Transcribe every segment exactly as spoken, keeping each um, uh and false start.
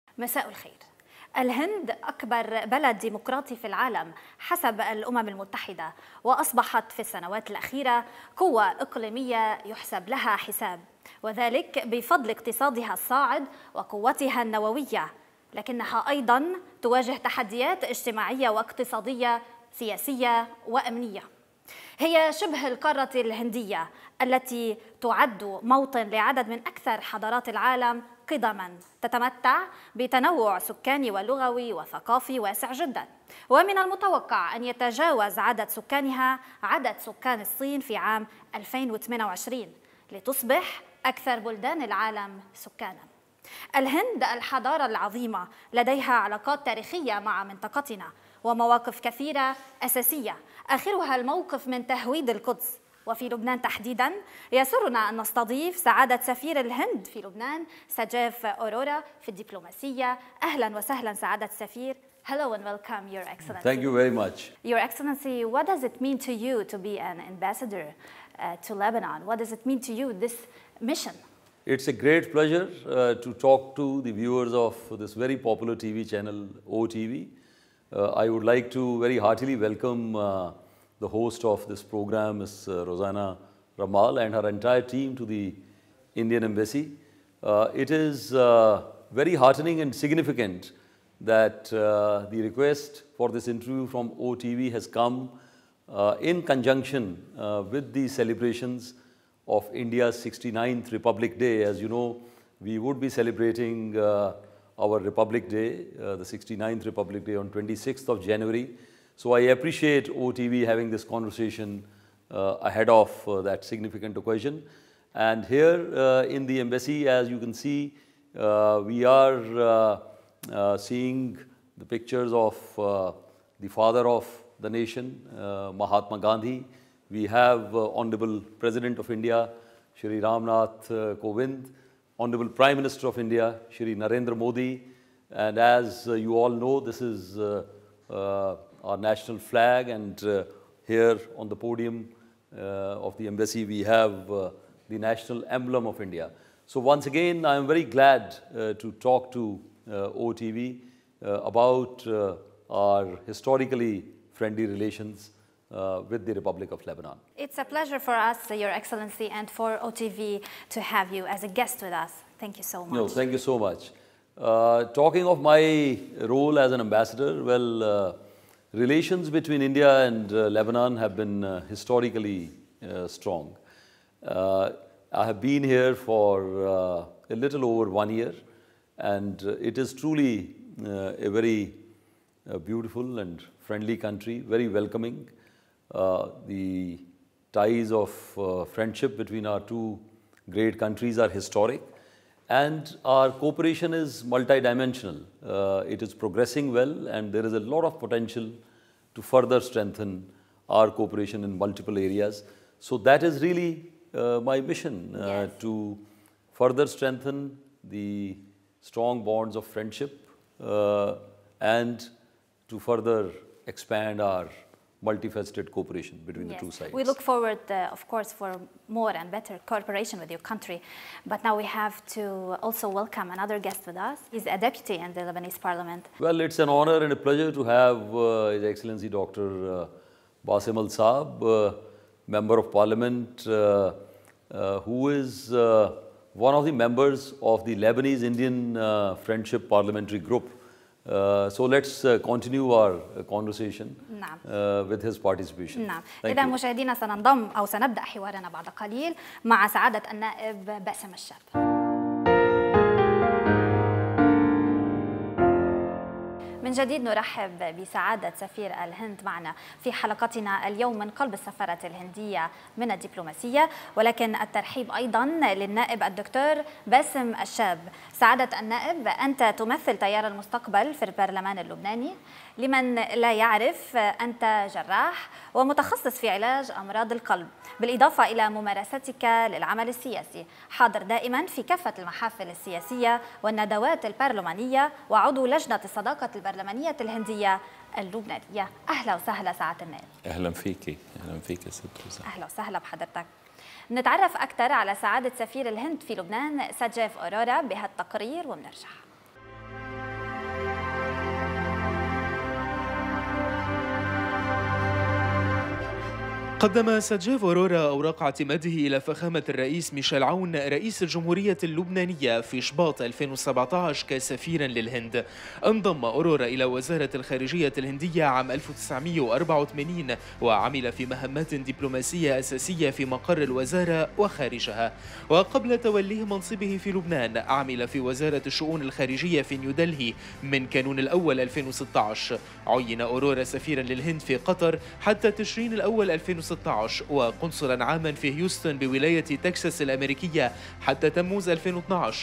مساء الخير. الهند أكبر بلد ديمقراطي في العالم حسب الأمم المتحدة، وأصبحت في السنوات الأخيرة قوة إقليمية يحسب لها حساب، وذلك بفضل اقتصادها الصاعد وقوتها النووية، لكنها أيضاً تواجه تحديات اجتماعية واقتصادية سياسية وأمنية. هي شبه القارة الهندية التي تعد موطن لعدد من أكثر حضارات العالم قدماً، تتمتع بتنوع سكاني ولغوي وثقافي واسع جداً، ومن المتوقع أن يتجاوز عدد سكانها عدد سكان الصين في عام ألفين وثمانية وعشرين لتصبح أكثر بلدان العالم سكاناً. الهند الحضارة العظيمة لديها علاقات تاريخية مع منطقتنا ومواقف كثيرة أساسية، آخرها الموقف من تهويد القدس. وفي لبنان تحديداً يسرنا أن نستضيف سعادة سفير الهند في لبنان سجاف أورورا في الدبلوماسية. أهلاً وسهلاً سعادة السفير. Hello and welcome, Your Excellency. Thank you very much. Your Excellency, what does it mean to you to be an ambassador uh, to Lebanon? What does it mean to you, this mission? It's a great pleasure uh, to talk to the viewers of this very popular T V channel, O T V. Uh, I would like to very heartily welcome uh, the host of this program, Miz Uh, Rosanna Rammal, and her entire team to the Indian Embassy. Uh, it is uh, very heartening and significant that uh, the request for this interview from O T V has come uh, in conjunction uh, with the celebrations of India's sixty-ninth Republic Day. As you know, we would be celebrating uh, our Republic Day, uh, the sixty-ninth Republic Day on twenty-sixth of January. So I appreciate O T V having this conversation uh, ahead of uh, that significant occasion. And here uh, in the embassy, as you can see, uh, we are uh, uh, seeing the pictures of uh, the father of the nation, uh, Mahatma Gandhi. We have uh, Honorable President of India, Shri Ramnath uh, Kovind, Honorable Prime Minister of India, Shri Narendra Modi, and as uh, you all know, this is uh, uh, our national flag, and uh, here on the podium uh, of the embassy we have uh, the national emblem of India. So once again, I am very glad uh, to talk to uh, O T V uh, about uh, our historically friendly relations Uh, with the Republic of Lebanon. It's a pleasure for us, Your Excellency, and for O T V to have you as a guest with us. Thank you so much. No, thank you so much. Uh, talking of my role as an ambassador, well, uh, relations between India and uh, Lebanon have been uh, historically uh, strong. Uh, I have been here for uh, a little over one year, and uh, it is truly uh, a very uh, beautiful and friendly country, very welcoming. Uh, the ties of uh, friendship between our two great countries are historic, and our cooperation is multidimensional. Uh, it is progressing well, and there is a lot of potential to further strengthen our cooperation in multiple areas. So that is really uh, my mission, uh, yes. to further strengthen the strong bonds of friendship uh, and to further expand our multifaceted cooperation between yes. the two sides. We look forward, uh, of course, for more and better cooperation with your country. But now we have to also welcome another guest with us. He's a deputy in the Lebanese Parliament. Well, it's an honor and a pleasure to have uh, His Excellency Doctor Uh, Basem Shabb, uh, Member of Parliament, uh, uh, who is uh, one of the members of the Lebanese-Indian uh, Friendship Parliamentary Group. Uh, so let's uh, continue our uh, conversation نعم. uh, with his participation. نعم. Thank إذا you. مشاهدينا سننضم أو سنبدأ حوارنا بعد قليل مع سعادة النائب باسم الشاب. من جديد نرحب بسعادة سفير الهند معنا في حلقتنا اليوم من قلب السفارة الهندية من الدبلوماسية، ولكن الترحيب أيضا للنائب الدكتور باسم الشاب. سعادة النائب، أنت تمثل تيار المستقبل في البرلمان اللبناني. لمن لا يعرف، أنت جراح ومتخصص في علاج أمراض القلب، بالإضافة إلى ممارستك للعمل السياسي، حاضر دائما في كافة المحافل السياسية والندوات البرلمانية، وعضو لجنة الصداقة البرلمانية الهندية اللبنانية. أهلا وسهلا سعادة النائب. أهلا فيكي. أهلا فيك يا ست روزانا. أهلا وسهلا بحضرتك. نتعرف أكثر على سعادة سفير الهند في لبنان سجاف أورورا بهالتقرير وبنرجع. قدم سجاف أورورا أوراق اعتماده إلى فخامة الرئيس ميشيل عون رئيس الجمهورية اللبنانية في شباط ألفين وسبعة عشر كسفيرا للهند. انضم أورورا إلى وزارة الخارجية الهندية عام ألف وتسعمئة وأربعة وثمانين وعمل في مهمات دبلوماسية أساسية في مقر الوزارة وخارجها. وقبل توليه منصبه في لبنان عمل في وزارة الشؤون الخارجية في نيودلهي من كانون الأول ألفين وستة عشر. عين أورورا سفيرا للهند في قطر حتى تشرين الأول ألفين وستة عشر وقنصلا عاما في هيوستن بولاية تكساس الأمريكية حتى تموز ألفين واثني عشر.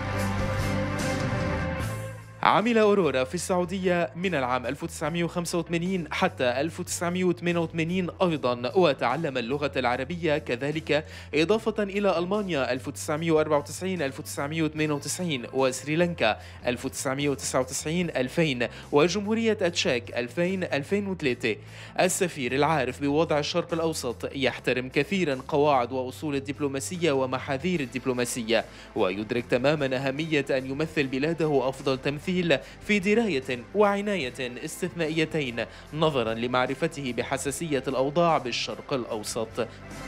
عمل أورورا في السعودية من العام ألف وتسعمئة وخمسة وثمانين حتى ألف وتسعمئة وثمانية وثمانين أيضا، وتعلم اللغة العربية كذلك، إضافة إلى ألمانيا ألف وتسعمئة وأربعة وتسعين ألف وتسعمئة وثمانية وتسعين وسريلانكا ألف وتسعمئة وتسعة وتسعين ألفين وجمهورية التشيك ألفين ألفين وثلاثة. السفير العارف بوضع الشرق الأوسط يحترم كثيرا قواعد وأصول الدبلوماسية ومحاذير الدبلوماسية، ويدرك تماما أهمية أن يمثل بلاده أفضل تمثيل في دراية وعناية استثنائيتين نظرا لمعرفته بحساسية الأوضاع بالشرق الأوسط.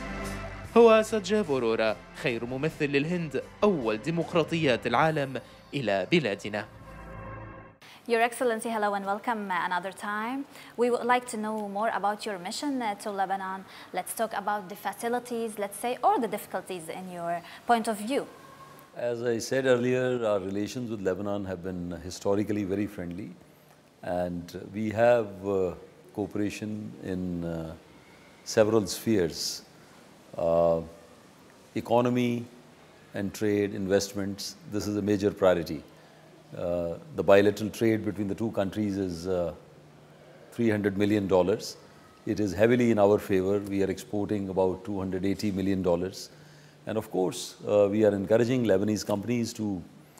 هو سجاف أورورا خير ممثل للهند، أول ديمقراطيات العالم إلى بلادنا. Your Excellency, hello and welcome another time. We would like to know more about your mission to Lebanon. Let's talk about the facilities, let's say, or the difficulties in your point of view. As I said earlier, our relations with Lebanon have been historically very friendly, and we have uh, cooperation in uh, several spheres. Uh, economy and trade, investments, this is a major priority. Uh, the bilateral trade between the two countries is uh, three hundred million dollars. It is heavily in our favor. We are exporting about two hundred eighty million dollars. And of course, uh, we are encouraging Lebanese companies to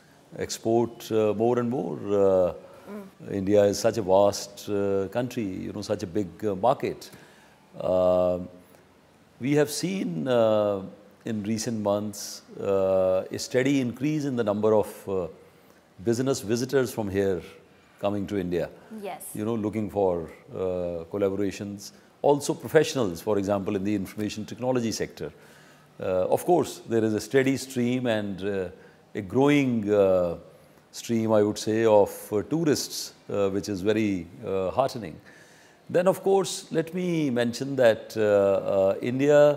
export uh, more and more. Uh, mm. India is such a vast uh, country, you know, such a big uh, market. Uh, we have seen uh, in recent months uh, a steady increase in the number of uh, business visitors from here coming to India. Yes. You know, looking for uh, collaborations. Also professionals, for example, in the information technology sector. Uh, of course, there is a steady stream and uh, a growing uh, stream, I would say, of uh, tourists, uh, which is very uh, heartening. Then, of course, let me mention that uh, uh, India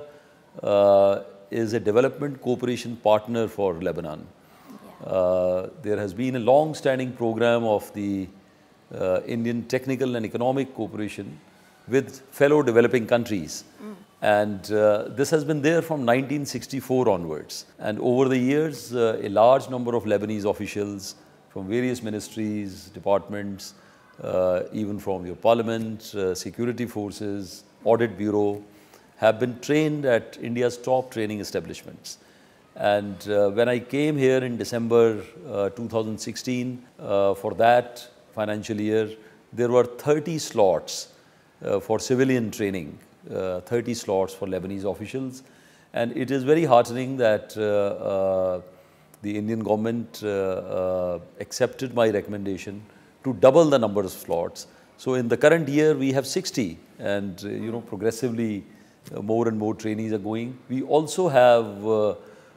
uh, is a development cooperation partner for Lebanon. Yeah. Uh, there has been a long-standing program of the uh, Indian technical and economic cooperation with fellow developing countries. Mm. And uh, this has been there from nineteen sixty-four onwards. And over the years, uh, a large number of Lebanese officials from various ministries, departments, uh, even from your parliament, uh, security forces, audit bureau, have been trained at India's top training establishments. And uh, when I came here in December uh, two thousand sixteen, uh, for that financial year, there were thirty slots uh, for civilian training. Uh, thirty slots for Lebanese officials, and it is very heartening that uh, uh, the Indian government uh, uh, accepted my recommendation to double the number of slots. So in the current year we have sixty, and uh, you know, progressively uh, more and more trainees are going. We also have uh,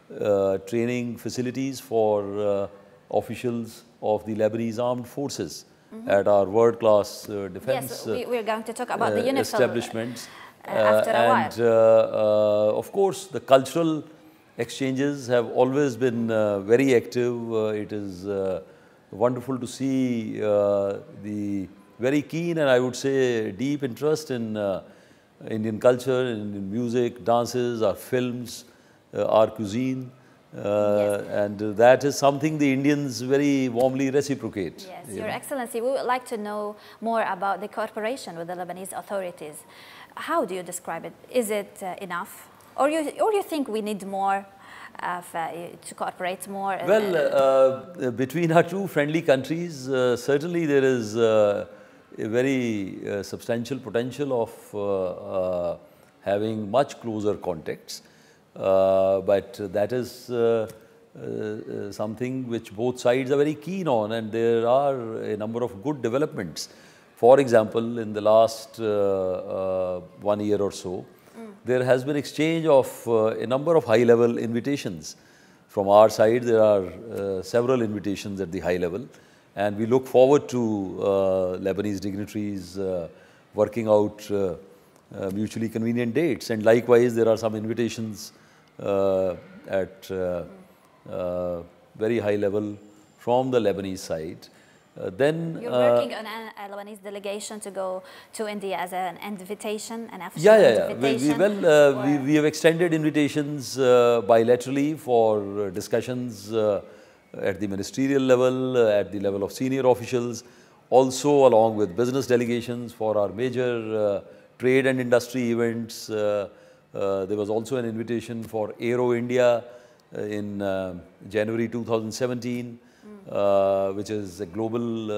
uh, training facilities for uh, officials of the Lebanese armed forces mm-hmm. at our world-class uh, defense yes, we, we're going to talk about uh, the UNIFIL establishments. Uh, after a and while. Uh, uh, of course, the cultural exchanges have always been uh, very active. Uh, it is uh, wonderful to see uh, the very keen and I would say deep interest in uh, Indian culture, in music, dances, our films, uh, our cuisine. Uh, yes. And uh, that is something the Indians very warmly reciprocate. Yes, Your know. Excellency, we would like to know more about the cooperation with the Lebanese authorities. How do you describe it? Is it uh, enough? Or you, or you think we need more uh, to cooperate more? Well, uh, between our two friendly countries, uh, certainly there is uh, a very uh, substantial potential of uh, uh, having much closer contacts. Uh, but that is uh, uh, something which both sides are very keen on, and there are a number of good developments. For example, in the last uh, uh, one year or so, mm. there has been exchange of uh, a number of high-level invitations. From our side, there are uh, several invitations at the high level, and we look forward to uh, Lebanese dignitaries uh, working out uh, uh, mutually convenient dates. And likewise, there are some invitations uh, at uh, uh, very high level from the Lebanese side. Uh, then you're uh, working on a, a Lebanese delegation to go to India as an invitation, an official yeah, yeah, yeah. invitation. We, we, well, uh, we, we have extended invitations uh, bilaterally for uh, discussions uh, at the ministerial level, uh, at the level of senior officials, also along with business delegations for our major uh, trade and industry events. Uh, uh, there was also an invitation for Aero India uh, in uh, January two thousand seventeen. Uh, which is a global uh,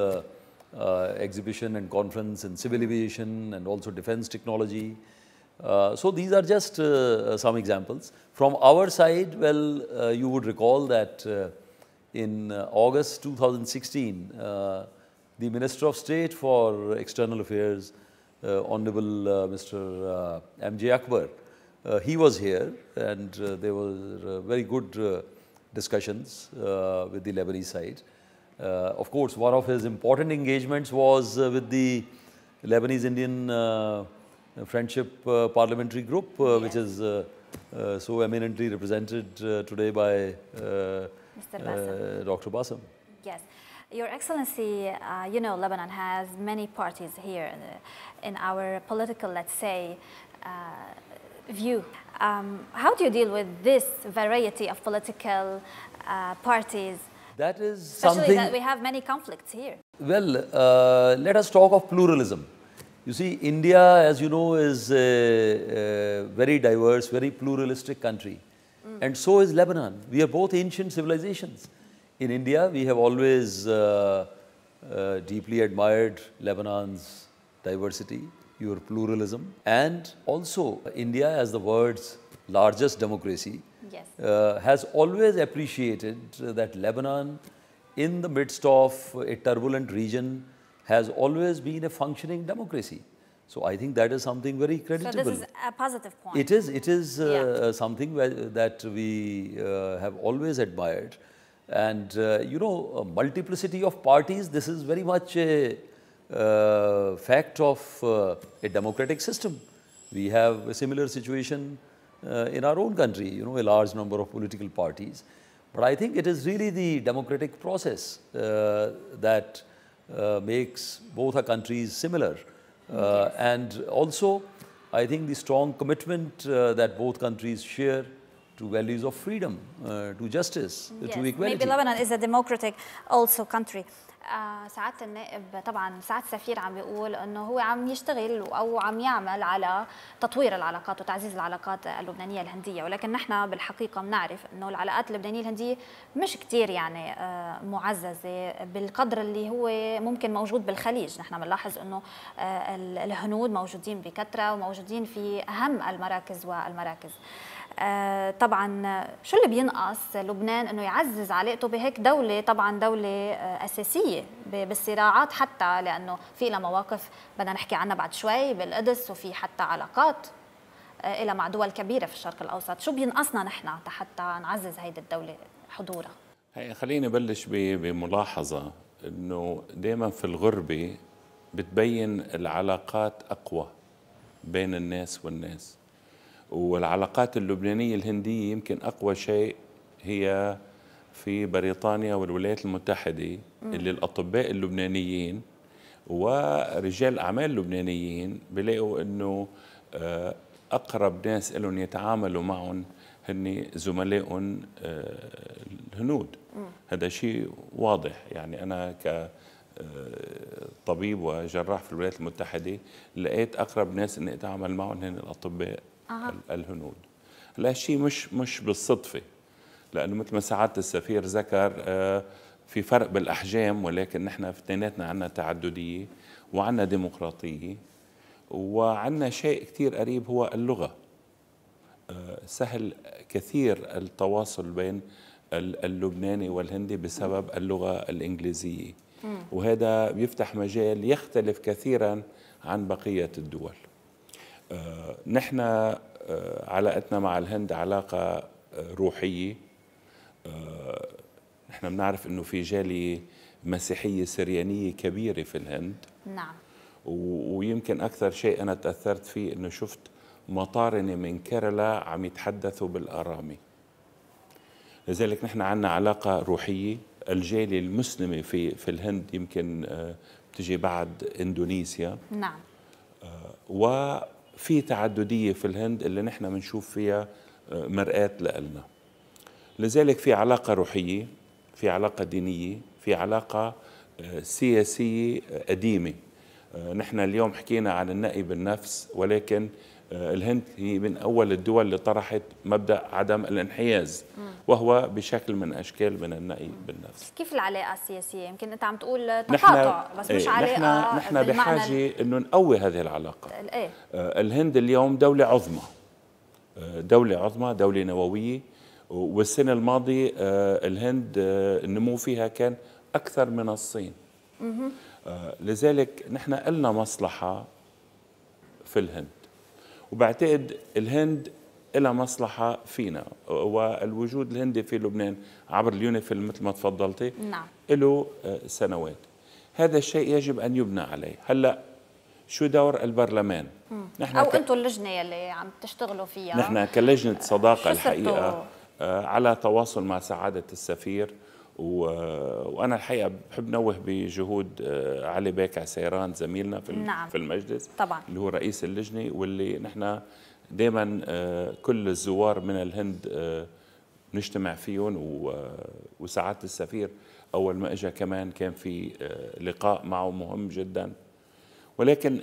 uh, exhibition and conference in civil aviation and also defense technology. Uh, so these are just uh, some examples. From our side, well, uh, you would recall that uh, in uh, August two thousand sixteen, uh, the Minister of State for External Affairs, uh, Honorable uh, Mister Uh, M J Akbar, uh, he was here, and uh, there were uh, very good uh, discussions uh, with the Lebanese side. Uh, of course, one of his important engagements was uh, with the Lebanese-Indian uh, Friendship uh, Parliamentary Group, uh, yes. which is uh, uh, so eminently represented uh, today by uh, Mister Basem. Uh, Doctor Basem. Yes. Your Excellency, uh, you know, Lebanon has many parties here in our political, let's say, uh, view. Um, how do you deal with this variety of political uh, parties? That is Especially something. that we have many conflicts here. Well, uh, let us talk of pluralism. You see, India, as you know, is a, a very diverse, very pluralistic country. Mm. And so is Lebanon. We are both ancient civilizations. In India, we have always uh, uh, deeply admired Lebanon's diversity, your pluralism, and also India, as the world's largest democracy, yes. uh, has always appreciated that Lebanon, in the midst of a turbulent region, has always been a functioning democracy. So I think that is something very creditable. So this is a positive point. It is, it is uh, yeah. something that we uh, have always admired. And uh, you know, a multiplicity of parties, this is very much a uh, fact of uh, a democratic system. We have a similar situation uh, in our own country, you know, a large number of political parties. But I think it is really the democratic process uh, that uh, makes both our countries similar. Uh, yes. And also, I think the strong commitment uh, that both countries share to values of freedom, uh, to justice, yes. to equality. Maybe Lebanon is a democratic also country. آه سعادة النائب طبعا سعادة السفير عم بيقول انه هو عم يشتغل او عم يعمل على تطوير العلاقات وتعزيز العلاقات اللبنانيه الهنديه، ولكن نحن بالحقيقه بنعرف انه العلاقات اللبنانيه الهنديه مش كثير يعني آه معززه بالقدر اللي هو ممكن موجود بالخليج. نحن بنلاحظ انه آه الهنود موجودين بكثره وموجودين في اهم المراكز والمراكز. آه طبعا شو اللي بينقص لبنان انه يعزز علاقته بهيك دوله، طبعا دوله آه اساسيه بالصراعات، حتى لانه في لها مواقف بدنا نحكي عنها بعد شوي بالقدس، وفي حتى علاقات آه لها مع دول كبيره في الشرق الاوسط. شو بينقصنا نحن حتى نعزز هيدي الدوله حضورها؟ خليني بلش بملاحظه انه دائما في الغربه بتبين العلاقات اقوى بين الناس والناس، والعلاقات اللبنانية الهندية يمكن أقوى شيء هي في بريطانيا والولايات المتحدة، اللي الأطباء اللبنانيين ورجال الأعمال اللبنانيين بيلاقوا أنه أقرب ناس لهم يتعاملوا معهم هن زملائهم الهنود. هذا شيء واضح. يعني أنا كطبيب وجراح في الولايات المتحدة لقيت أقرب ناس أني أتعامل معهم هن الأطباء أه. الهنود. هلا الشيء مش مش بالصدفه، لانه مثل ما سعاده السفير ذكر في فرق بالاحجام، ولكن نحن في اثنيناتنا عندنا تعدديه وعندنا ديمقراطيه وعندنا شيء كثير قريب هو اللغه. سهل كثير التواصل بين اللبناني والهندي بسبب اللغه الانجليزيه، وهذا بيفتح مجال يختلف كثيرا عن بقيه الدول. نحن علاقتنا مع الهند علاقة روحية. نحن بنعرف انه في جالية مسيحية سريانية كبيرة في الهند. نعم. ويمكن أكثر شيء أنا تأثرت فيه أنه شفت مطارنة من كيرلا عم يتحدثوا بالآرامي. لذلك نحن عندنا علاقة روحية. الجالية المسلمة في في الهند يمكن بتجي بعد إندونيسيا. نعم. وفي تعددية في الهند اللي نحن بنشوف فيها مرآة لنا. لذلك في علاقة روحية، في علاقة دينية، في علاقة سياسية قديمة. نحن اليوم حكينا عن النأي بالنفس، ولكن الهند هي من أول الدول اللي طرحت مبدأ عدم الانحياز، وهو بشكل من أشكال من النأي بالنفس. كيف العلاقة السياسية؟ يمكن أنت عم تقول تقاطع، بس مش علاقة. نحن, نحن بحاجة أنه نقوي هذه العلاقة. ايه؟ الهند اليوم دولة عظمى، دولة عظمى، دولة نووية، والسنة الماضية الهند النمو فيها كان أكثر من الصين. لذلك نحن قلنا مصلحة في الهند، وبعتقد الهند لها مصلحة فينا، والوجود الهندي في لبنان عبر اليونيفيل مثل ما تفضلتي نعم له سنوات. هذا الشيء يجب أن يبنى عليه. هلأ شو دور البرلمان؟ نحن أو ك... أنتم اللجنة اللي عم تشتغلوا فيها. نحن كلجنة صداقة الحقيقة على تواصل مع سعادة السفير، و... وأنا الحقيقة بحب نوه بجهود علي بيك عسيران زميلنا في نعم. في المجلس طبعا، اللي هو رئيس اللجنة، واللي نحن دائما كل الزوار من الهند نجتمع فيهم، و... وسعادة السفير أول ما إجا كمان كان في لقاء معه مهم جدا. ولكن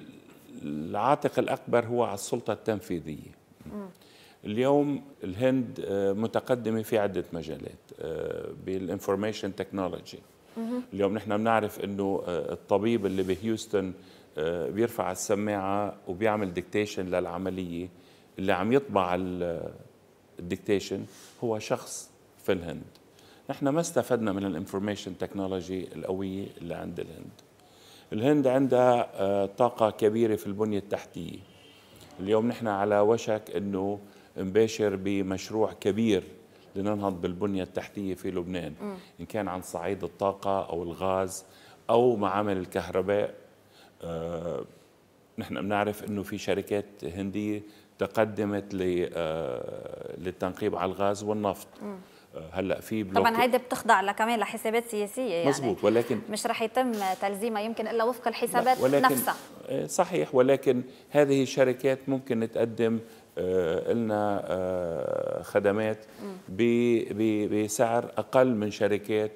العاتق الأكبر هو على السلطة التنفيذية. م. اليوم الهند متقدمة في عدة مجالات بالانفورميشن تكنولوجي. اليوم نحن بنعرف انه الطبيب اللي بهيوستن بيرفع السماعة وبيعمل ديكتيشن للعملية، اللي عم يطبع الديكتيشن هو شخص في الهند. نحن ما استفدنا من الانفورميشن تكنولوجي القوية اللي عند الهند. الهند عندها طاقة كبيرة في البنية التحتية. اليوم نحن على وشك انه نباشر بمشروع كبير لننهض بالبنية التحتية في لبنان، م. إن كان عن صعيد الطاقة أو الغاز أو معامل الكهرباء. آه نحن بنعرف أنه في شركات هندية تقدمت آه للتنقيب على الغاز والنفط. آه هلا في طبعا هيدي بتخضع كمان لحسابات سياسية، يعني مزبوط، ولكن مش رح يتم تلزيمها يمكن إلا وفق الحسابات نفسها. صحيح، ولكن هذه الشركات ممكن تقدم آه لنا آه خدمات بسعر أقل من شركات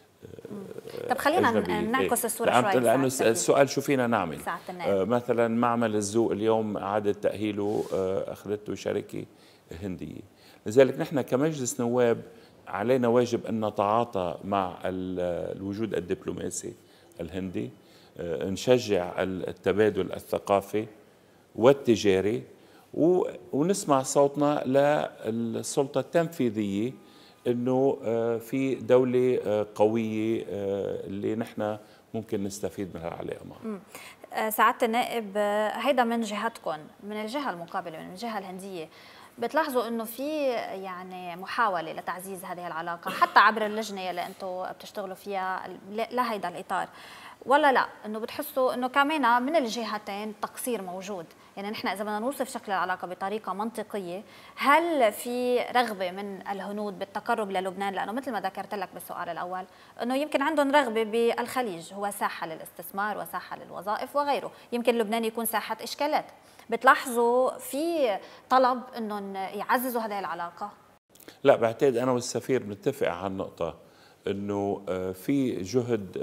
آه طب خلينا نعكس الصورة لأن شوي. لأنه السؤال شو فينا نعمل؟ آه مثلا معمل الذوق اليوم إعادة تأهيله آه أخذته شركة هندية. لذلك نحن كمجلس نواب علينا واجب أن نتعاطى مع الوجود الدبلوماسي الهندي، آه نشجع التبادل الثقافي والتجاري، ونسمع صوتنا للسلطة التنفيذية انه في دولة قوية اللي نحن ممكن نستفيد منها العلاقة معها. سعادة النائب، هيدا من جهتكم، من الجهة المقابلة من الجهة الهندية بتلاحظوا انه في يعني محاولة لتعزيز هذه العلاقة حتى عبر اللجنة اللي انتم بتشتغلوا فيها لهيدا الإطار، ولا لا انه بتحسوا انه كمان من الجهتين تقصير موجود؟ يعني نحن اذا بدنا نوصف شكل العلاقه بطريقه منطقيه، هل في رغبه من الهنود بالتقرب للبنان؟ لانه مثل ما ذكرت لك بالسؤال الاول انه يمكن عندهم رغبه بالخليج، هو ساحه للاستثمار وساحه للوظائف وغيره، يمكن لبنان يكون ساحه اشكالات. بتلاحظوا في طلب انهم يعززوا هذه العلاقه؟ لا، بعتقد انا والسفير بنتفق على النقطه انه في جهد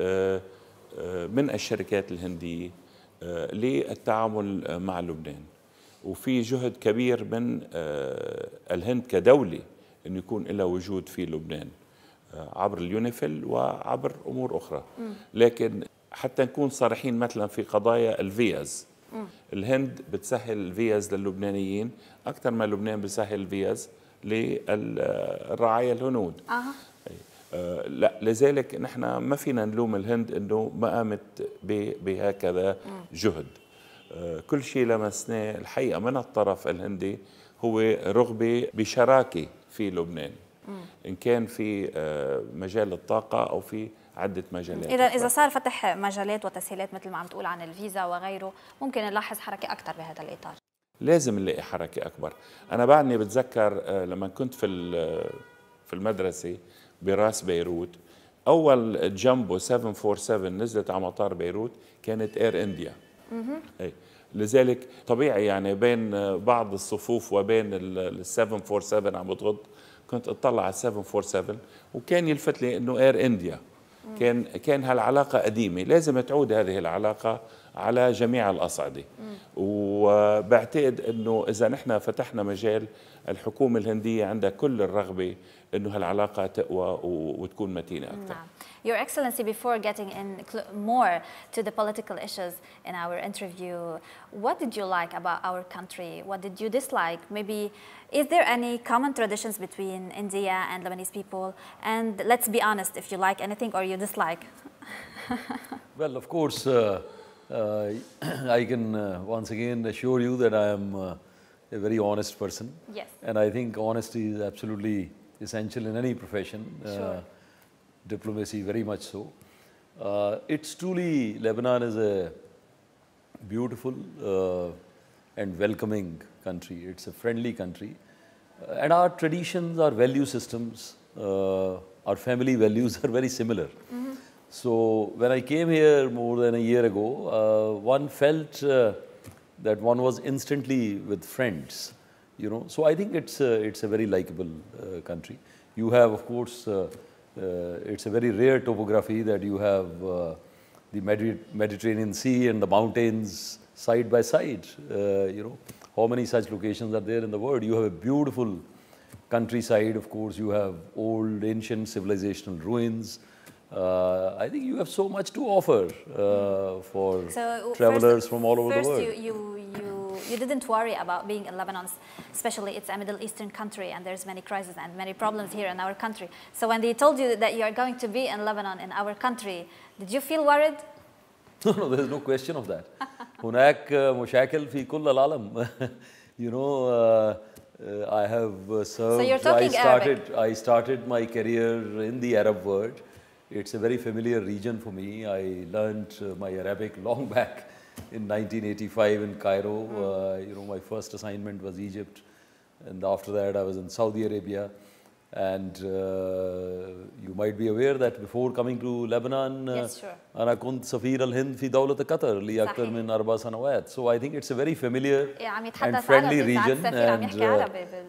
من الشركات الهندية للتعامل مع لبنان، وفي جهد كبير من الهند كدولة أن يكون لها وجود في لبنان عبر اليونيفيل وعبر أمور أخرى. لكن حتى نكون صريحين مثلا في قضايا الفيز، الهند بتسهل الفيز للبنانيين أكثر ما لبنان بتسهل الفيز للرعايا الهنود. أه. آه لا، لذلك نحن ما فينا نلوم الهند انه ما قامت بهكذا جهد. كل شيء لمسناه الحقيقة من الطرف الهندي هو رغبة بشراكة في لبنان، إن كان في مجال الطاقة أو في عدة مجالات. إذا إذا صار فتح مجالات وتسهيلات مثل ما عم تقول عن الفيزا وغيره، ممكن نلاحظ حركة أكثر بهذا الإطار. لازم نلاقي حركة أكبر. أنا بعدني بتذكر لما كنت في في المدرسة براس بيروت، أول جامبو سبعمية وسبعة وأربعين نزلت على مطار بيروت كانت إير إنديا. أي لذلك طبيعي يعني بين بعض الصفوف وبين ال سبعمية وسبعة وأربعين عم بتغض، كنت اطلع على سبعمية وسبعة وأربعين وكان يلفت لي انه اير انديا. كان كان هالعلاقه قديمه، لازم تعود هذه العلاقه على جميع الاصعده. وبعتقد انه اذا نحن فتحنا مجال، الحكومه الهنديه عندها كل الرغبه انه هالعلاقه تقوى وتكون متينه اكثر. نعم. Your Excellency, before getting in more to the political issues in our interview, what did you like about our country? What did you dislike? Maybe, is there any common traditions between India and Lebanese people? And let's be honest, if you like anything or you dislike. Well, of course, uh, uh, I can uh, once again assure you that I am uh, a very honest person. Yes. And I think honesty is absolutely essential in any profession. Sure. Uh, diplomacy very much so. Uh, it's truly, Lebanon is a beautiful uh, and welcoming country. It's a friendly country. Uh, and our traditions, our value systems, uh, our family values are very similar. Mm-hmm. So when I came here more than a year ago, uh, one felt uh, that one was instantly with friends, you know. So I think it's a, it's a very likable uh, country. You have, of course, uh, Uh, it's a very rare topography that you have uh, the Medi Mediterranean Sea and the mountains side by side. Uh, you know, how many such locations are there in the world? You have a beautiful countryside, of course. You have old, ancient civilizational ruins. Uh, I think you have so much to offer uh, for so travelers first, from all over first the world. You, you, you, you didn't worry about being in Lebanon, especially it's a Middle Eastern country and there's many crises and many problems here in our country. So when they told you that you are going to be in Lebanon, in our country, did you feel worried? No, no, there's no question of that. هناك مشاكل في كل العالم. You know, uh, uh, I have uh, served. So you're talking I started. Arabic. I started my career in the Arab world. It's a very familiar region for me. I learned uh, my Arabic long back in nineteen eighty-five in Cairo. Mm. Uh, you know, my first assignment was Egypt, and after that I was in Saudi Arabia. And uh, you might be aware that before coming to Lebanon, yes, sure. أنا كنت سفير الهند في دولة قطر لأكثر من أربع سنوات. So I think it's a very familiar and friendly region. And uh,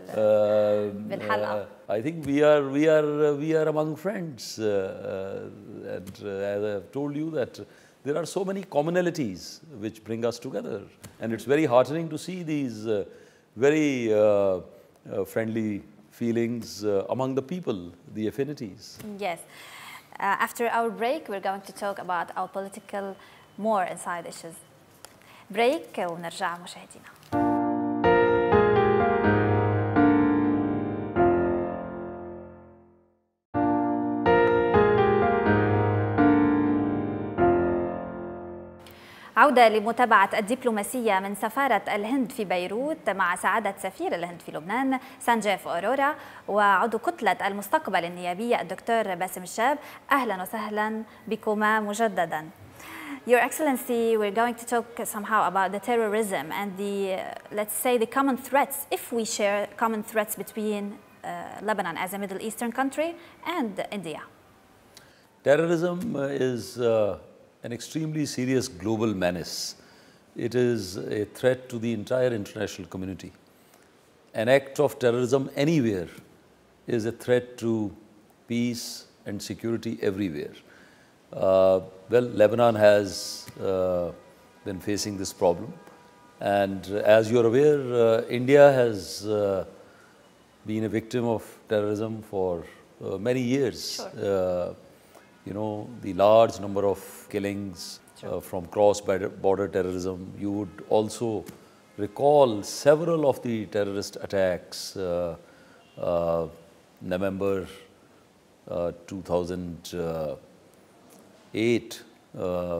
uh, I think we are we are uh, we are among friends. Uh, uh, and uh, as I have told you that there are so many commonalities which bring us together, and it's very heartening to see these uh, very uh, uh, friendly feelings uh, among the people, the affinities. Yes. Uh, after our break, we're going to talk about our political more inside issues. Break ونرجع مشاهدينا. عودة لمتابعة الدبلوماسية من سفارة الهند في بيروت مع سعادة سفير الهند في لبنان سانجيف أورورا وعضو كتلة المستقبل النيابية الدكتور باسم شاب. أهلا وسهلا بكما مجددا. Your Excellency, we're going to talk somehow about the terrorism and the, uh, let's say, the common threats, if we share common threats between uh, Lebanon as a Middle Eastern country and India. Terrorism is uh, an extremely serious global menace. It is a threat to the entire international community. An act of terrorism anywhere is a threat to peace and security everywhere. Uh, well, Lebanon has uh, been facing this problem, and uh, as you're aware, uh, India has uh, been a victim of terrorism for uh, many years. Sure. Uh, you know, the large number of killings uh, from cross-border terrorism. You would also recall several of the terrorist attacks, uh, uh, November uh, two thousand eight, uh,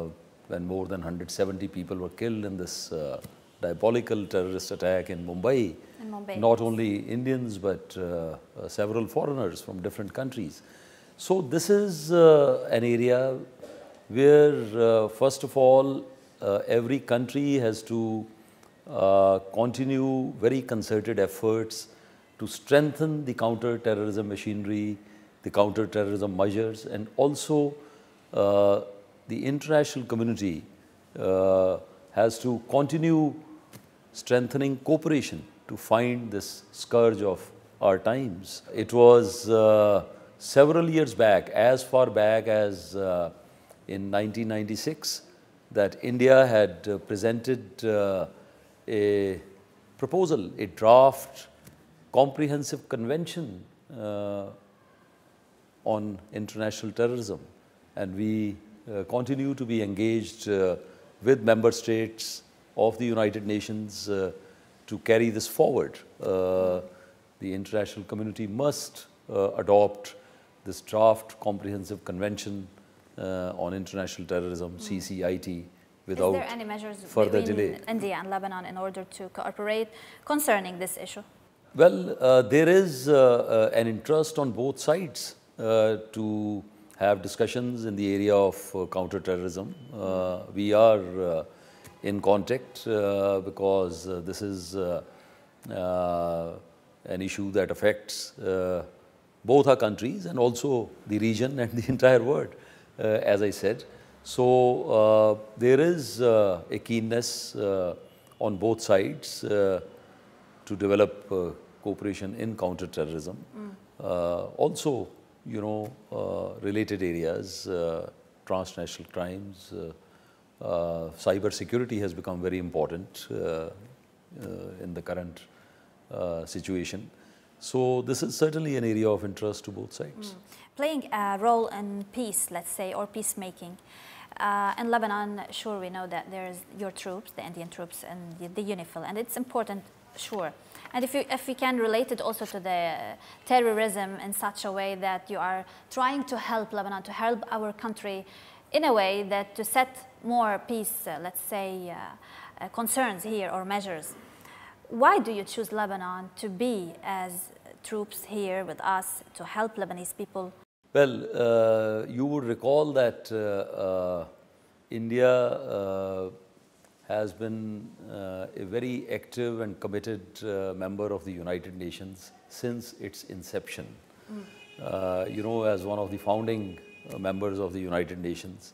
when more than one hundred seventy people were killed in this uh, diabolical terrorist attack in Mumbai. In Mumbai. Not only Indians, but uh, uh, several foreigners from different countries. So this is uh, an area where, uh, first of all, uh, every country has to uh, continue very concerted efforts to strengthen the counter-terrorism machinery, the counter-terrorism measures, and also uh, the international community uh, has to continue strengthening cooperation to find this scourge of our times. It was uh, several years back, as far back as uh, in nineteen ninety-six, that India had uh, presented uh, a proposal, a draft comprehensive convention uh, on international terrorism. And we uh, continue to be engaged uh, with member states of the United Nations uh, to carry this forward. Uh, the international community must uh, adopt this draft comprehensive convention uh, on international terrorism, mm. C C I T, without Is there any measures further between delay. India and Lebanon in order to cooperate concerning this issue? Well, uh, there is uh, uh, an interest on both sides uh, to have discussions in the area of uh, counter-terrorism. Uh, we are uh, in contact uh, because uh, this is uh, uh, an issue that affects uh, both our countries and also the region and the entire world, uh, as I said. So uh, there is uh, a keenness uh, on both sides uh, to develop uh, cooperation in counter-terrorism. Mm. Uh, also, you know, uh, related areas, uh, transnational crimes, uh, uh, cyber security has become very important uh, uh, in the current uh, situation. So this is certainly an area of interest to both sides. Mm. Playing a role in peace, let's say, or peacemaking. Uh, in Lebanon, sure, we know that there's your troops, the Indian troops, and the, the UNIFIL, and it's important, sure. And if, you, if we can relate it also to the terrorism in such a way that you are trying to help Lebanon, to help our country in a way that to set more peace, uh, let's say, uh, uh, concerns here or measures. Why do you choose Lebanon to be as troops here with us to help Lebanese people? Well, uh, you would recall that uh, uh, India uh, has been uh, a very active and committed uh, member of the United Nations since its inception. Mm. Uh, you know, as one of the founding uh, members of the United Nations,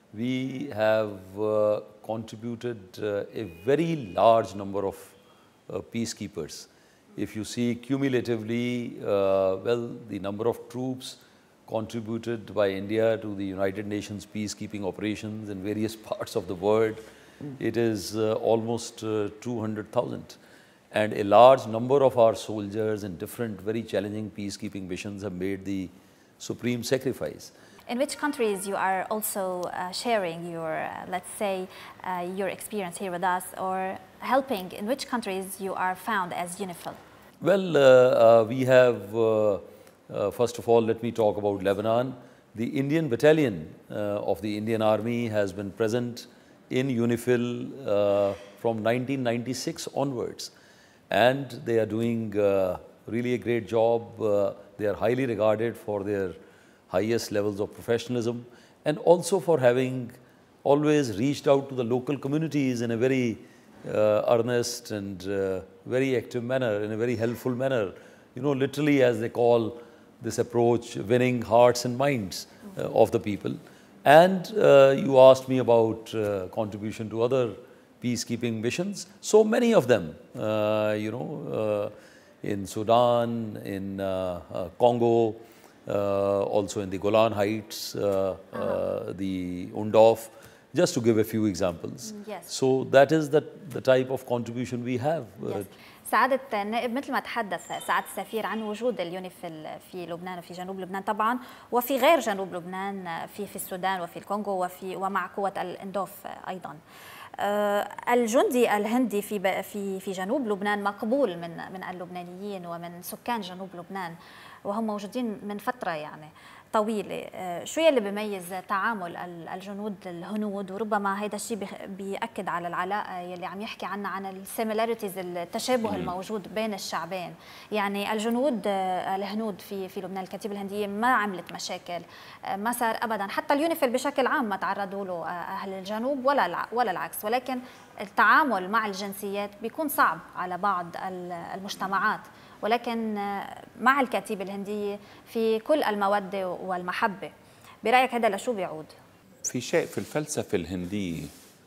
we have uh, contributed uh, a very large number of uh, peacekeepers. If you see cumulatively, uh, well, the number of troops contributed by India to the United Nations peacekeeping operations in various parts of the world, mm. it is uh, almost uh, two hundred thousand. And a large number of our soldiers in different very challenging peacekeeping missions have made the supreme sacrifice. In which countries you are also uh, sharing your, uh, let's say, uh, your experience here with us, or helping, in which countries you are found as UNIFIL? Well, uh, uh, we have, uh, uh, first of all, let me talk about Lebanon. The Indian battalion uh, of the Indian Army has been present in UNIFIL uh, from nineteen ninety-six onwards. And they are doing uh, really a great job. Uh, they are highly regarded for their highest levels of professionalism and also for having always reached out to the local communities in a very uh, earnest and uh, very active manner, in a very helpful manner. You know, literally, as they call this approach, winning hearts and minds uh, of the people. And uh, you asked me about uh, contribution to other peacekeeping missions. So many of them, uh, you know, uh, in Sudan, in uh, uh, Congo, uh, also in the Golan Heights, uh, uh-huh. uh, the Undorf, just to give a few examples. Yes. So that is the, the type of contribution we have. Yes. سعادة النائب، مثل ما تحدث سعادة السفير عن وجود اليونيفيل في لبنان وفي جنوب لبنان طبعا، وفي غير جنوب لبنان في في السودان وفي الكونغو وفي ومع قوة الاندوف أيضا. الجندي الهندي في في في جنوب لبنان مقبول من من اللبنانيين ومن سكان جنوب لبنان، وهم موجودين من فترة يعني. طويلة. شو يلي بيميز تعامل الجنود الهنود، وربما هيدا الشيء بيأكد على العلاقة يلي عم يحكي عنها، عن السيميلاريتيز، التشابه الموجود بين الشعبين. يعني الجنود الهنود في في لبنان، الكتيبة الهندية ما عملت مشاكل، ما صار ابدا، حتى اليونيفيل بشكل عام ما تعرضوا له اهل الجنوب ولا ولا العكس، ولكن التعامل مع الجنسيات بيكون صعب على بعض المجتمعات، ولكن مع الكتيبة الهندية في كل المودة والمحبة. برأيك هذا لشو بيعود؟ في شيء في الفلسفة الهندية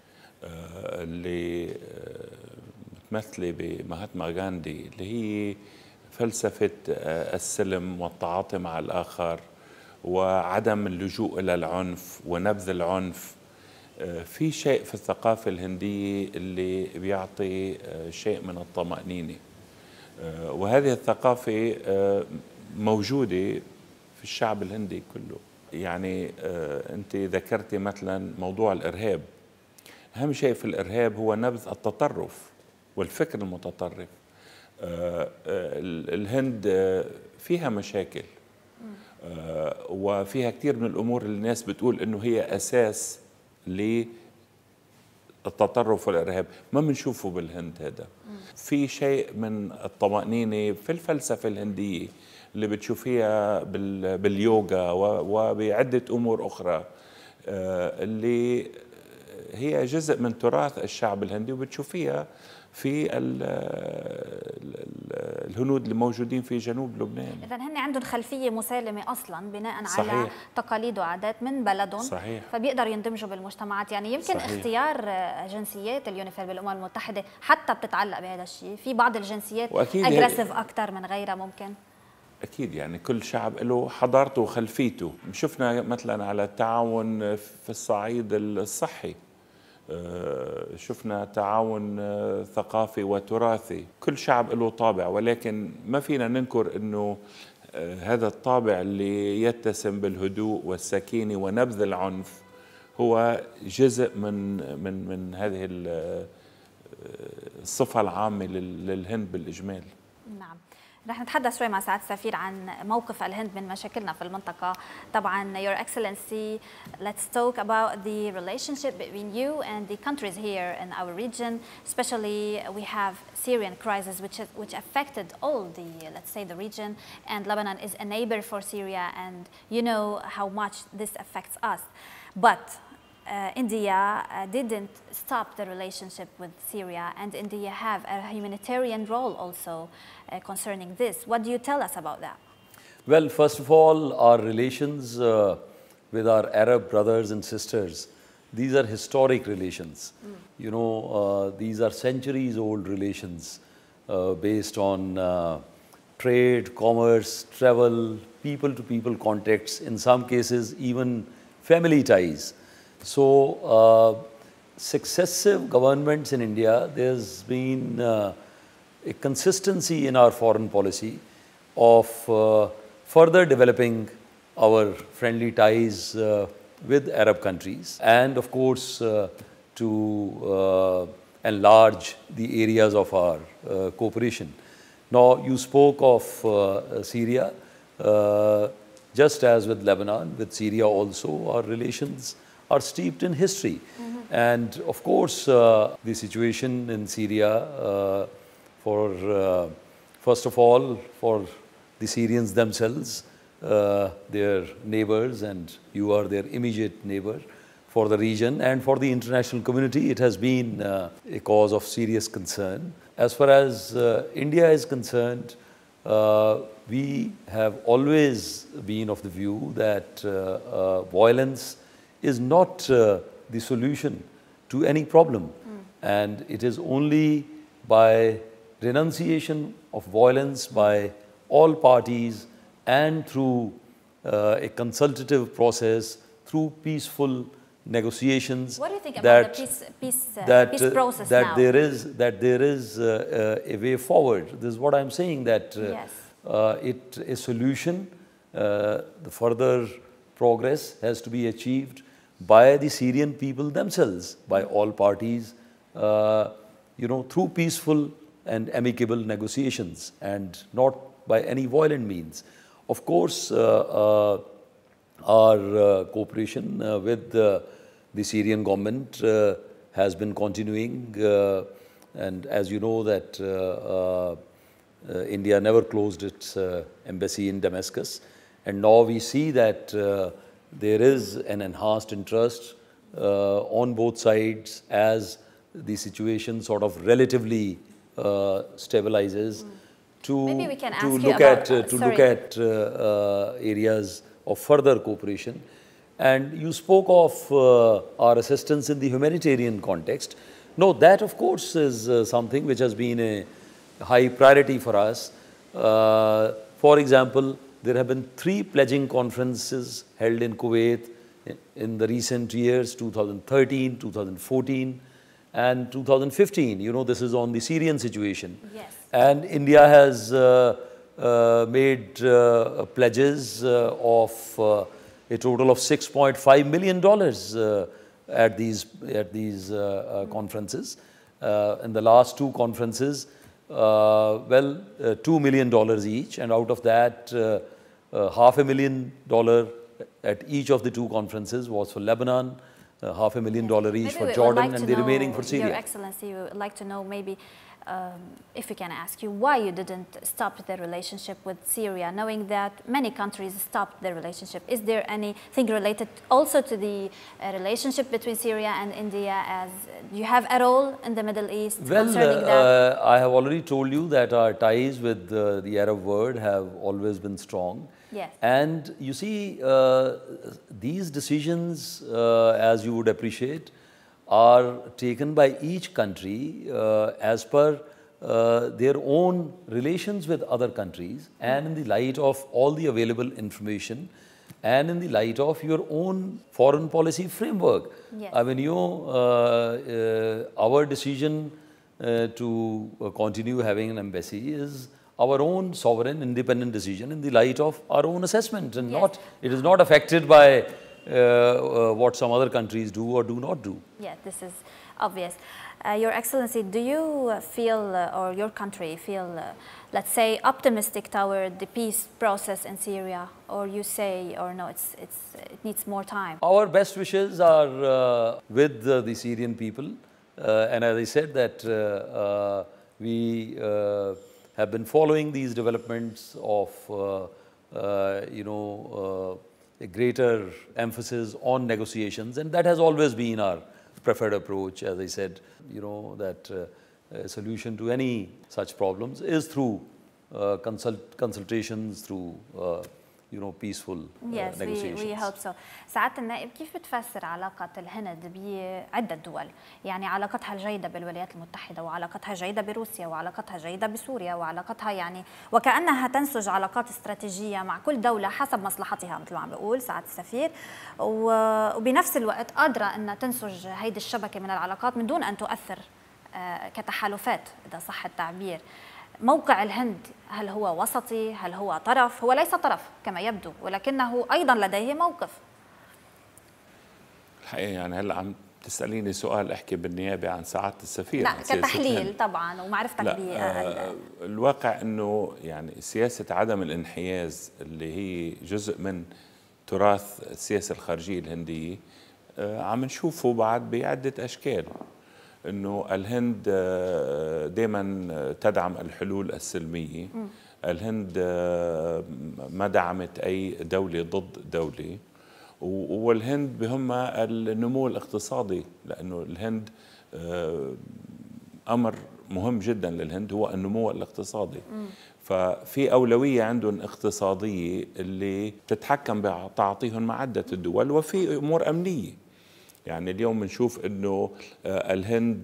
اللي متمثلة بمهاتما غاندي، اللي هي فلسفة السلم والتعاطي مع الآخر وعدم اللجوء إلى العنف ونبذ العنف. في شيء في الثقافة الهندية اللي بيعطي شيء من الطمأنينة، وهذه الثقافة موجودة في الشعب الهندي كله. يعني أنت ذكرتي مثلا موضوع الإرهاب. أهم شيء في الإرهاب هو نبذ التطرف والفكر المتطرف. الهند فيها مشاكل وفيها كثير من الأمور اللي الناس بتقول إنه هي أساس للتطرف والإرهاب، ما بنشوفه بالهند. هذا في شيء من الطمأنينة في الفلسفة الهندية اللي بتشوفيها باليوغا وبعدة أمور أخرى اللي هي جزء من تراث الشعب الهندي، وبتشوفيها في الهنود اللي موجودين في جنوب لبنان. إذا هن عندهم خلفية مسالمة أصلا بناء صحيح. على تقاليد وعادات من بلدهم. صحيح. فبيقدروا يندمجوا بالمجتمعات. يعني يمكن صحيح. اختيار جنسيات اليونيفيل بالأمم المتحدة حتى بتتعلق بهذا الشيء. في بعض الجنسيات أجريسيف أكثر من غيرها ممكن. أكيد، يعني كل شعب له حضارته وخلفيته. شفنا مثلا على التعاون في الصعيد الصحي، شفنا تعاون ثقافي وتراثي، كل شعب له طابع، ولكن ما فينا ننكر أنه هذا الطابع اللي يتسم بالهدوء والسكينة ونبذ العنف هو جزء من من من هذه الصفة العامة للهند بالإجمال. نعم. رح نتحدث شوي مع سعادة السفير عن موقف الهند من مشاكلنا في المنطقة. طبعا Your Excellency, let's talk about the relationship between you and the countries here in our region. Especially we have Syrian crisis which, which affected all the, let's say, the region, and Lebanon is a neighbor for Syria, and you know how much this affects us. But Uh, India uh, didn't stop the relationship with Syria, and India have a humanitarian role also uh, concerning this. What do you tell us about that? Well, first of all, our relations uh, with our Arab brothers and sisters, these are historic relations. Mm. You know, uh, these are centuries old relations uh, based on uh, trade, commerce, travel, people to people contacts, in some cases even family ties. So, uh, successive governments in India, there's been uh, a consistency in our foreign policy of uh, further developing our friendly ties uh, with Arab countries, and of course uh, to uh, enlarge the areas of our uh, cooperation. Now, you spoke of uh, Syria, uh, just as with Lebanon, with Syria also, our relations are steeped in history. Mm-hmm. And of course, uh, the situation in Syria, uh, for uh, first of all, for the Syrians themselves, uh, their neighbors, and you are their immediate neighbor, for the region and for the international community, it has been uh, a cause of serious concern. As far as uh, India is concerned, uh, we have always been of the view that uh, uh, violence is not uh, the solution to any problem. Mm. And it is only by renunciation of violence by all parties and through uh, a consultative process, through peaceful negotiations. What do you think that, about the peace, peace, uh, that, peace process that now? There is, that there is uh, uh, a way forward. This is what I'm saying, that uh, yes. uh, it, a solution, uh, the further progress has to be achieved by the Syrian people themselves, by all parties, uh, you know, through peaceful and amicable negotiations, and not by any violent means. Of course, uh, uh, our uh, cooperation uh, with uh, the Syrian government uh, has been continuing, uh, and as you know that uh, uh, uh, India never closed its uh, embassy in Damascus, and now we see that uh, there is an enhanced interest uh, on both sides as the situation sort of relatively uh, stabilizes. Mm. To, Maybe we can to ask you look about, at uh, uh, to sorry. look at uh, uh, areas of further cooperation. And you spoke of uh, our assistance in the humanitarian context. No, that of course is uh, something which has been a high priority for us. Uh, for example, there have been three pledging conferences held in Kuwait in the recent years, two thousand thirteen, two thousand fourteen, and two thousand fifteen. You know, this is on the Syrian situation. Yes. And India has uh, uh, made uh, pledges uh, of uh, a total of six point five million dollars uh, at these, at these uh, uh, conferences. Uh, in the last two conferences, uh, well, uh, two million dollars each, and out of that, uh, uh, half a million dollar at each of the two conferences was for Lebanon, uh, half a million dollar each maybe for Jordan, like and the remaining for Syria. Your Excellency, we would like to know maybe um, if we can ask you why you didn't stop the relationship with Syria, knowing that many countries stopped their relationship. Is there anything related also to the uh, relationship between Syria and India? As do you have a role in the Middle East Well, concerning uh, that? uh, I have already told you that our ties with uh, the Arab world have always been strong. Yes. And you see, uh, these decisions, uh, as you would appreciate, are taken by each country uh, as per uh, their own relations with other countries, and in the light of all the available information, and in the light of your own foreign policy framework. Yes. I mean, you know, uh, uh, our decision uh, to uh, continue having an embassy is our own sovereign, independent decision in the light of our own assessment, and Yes. not, it is not affected by uh, uh, what some other countries do or do not do. Yeah, this is obvious. Uh, Your Excellency, do you feel, uh, or your country feel, uh, let's say, optimistic toward the peace process in Syria, or you say, or no, it's, it's, it needs more time? Our best wishes are uh, with uh, the Syrian people, uh, and as I said that uh, uh, we uh, have been following these developments of, uh, uh, you know, uh, a greater emphasis on negotiations, and that has always been our preferred approach. As I said, you know, that uh, a solution to any such problems is through uh, consult consultations, through uh, you know, peaceful uh, yes, negotiations. we, we hope so. سعادة النائب، كيف بتفسر علاقة الهند بعدة دول؟ يعني علاقتها الجيدة بالولايات المتحدة، وعلاقتها الجيدة بروسيا، وعلاقتها الجيدة بسوريا، وعلاقتها يعني وكأنها تنسج علاقات استراتيجية مع كل دولة حسب مصلحتها مثل ما عم بقول سعادة السفير، وبنفس الوقت قادرة أن تنسج هيدي الشبكة من العلاقات من دون أن تؤثر كتحالفات إذا صح التعبير. موقع الهند هل هو وسطي؟ هل هو طرف؟ هو ليس طرف كما يبدو، ولكنه أيضا لديه موقف. الحقيقة يعني هلا عم تسأليني سؤال أحكي بالنيابة عن سعادة السفير. لا كتحليل طبعا ومعرفتك ب آه الواقع أنه يعني سياسة عدم الانحياز اللي هي جزء من تراث السياسة الخارجية الهندية آه عم نشوفه بعد بعدة أشكال. انه الهند دائما تدعم الحلول السلميه، الهند ما دعمت اي دوله ضد دوله، والهند بهمها النمو الاقتصادي، لانه الهند امر مهم جدا للهند هو النمو الاقتصادي. ففي اولويه عندهم اقتصاديه اللي بتتحكم بتعاطيهم مع عده الدول، وفي امور امنيه. يعني اليوم بنشوف انه الهند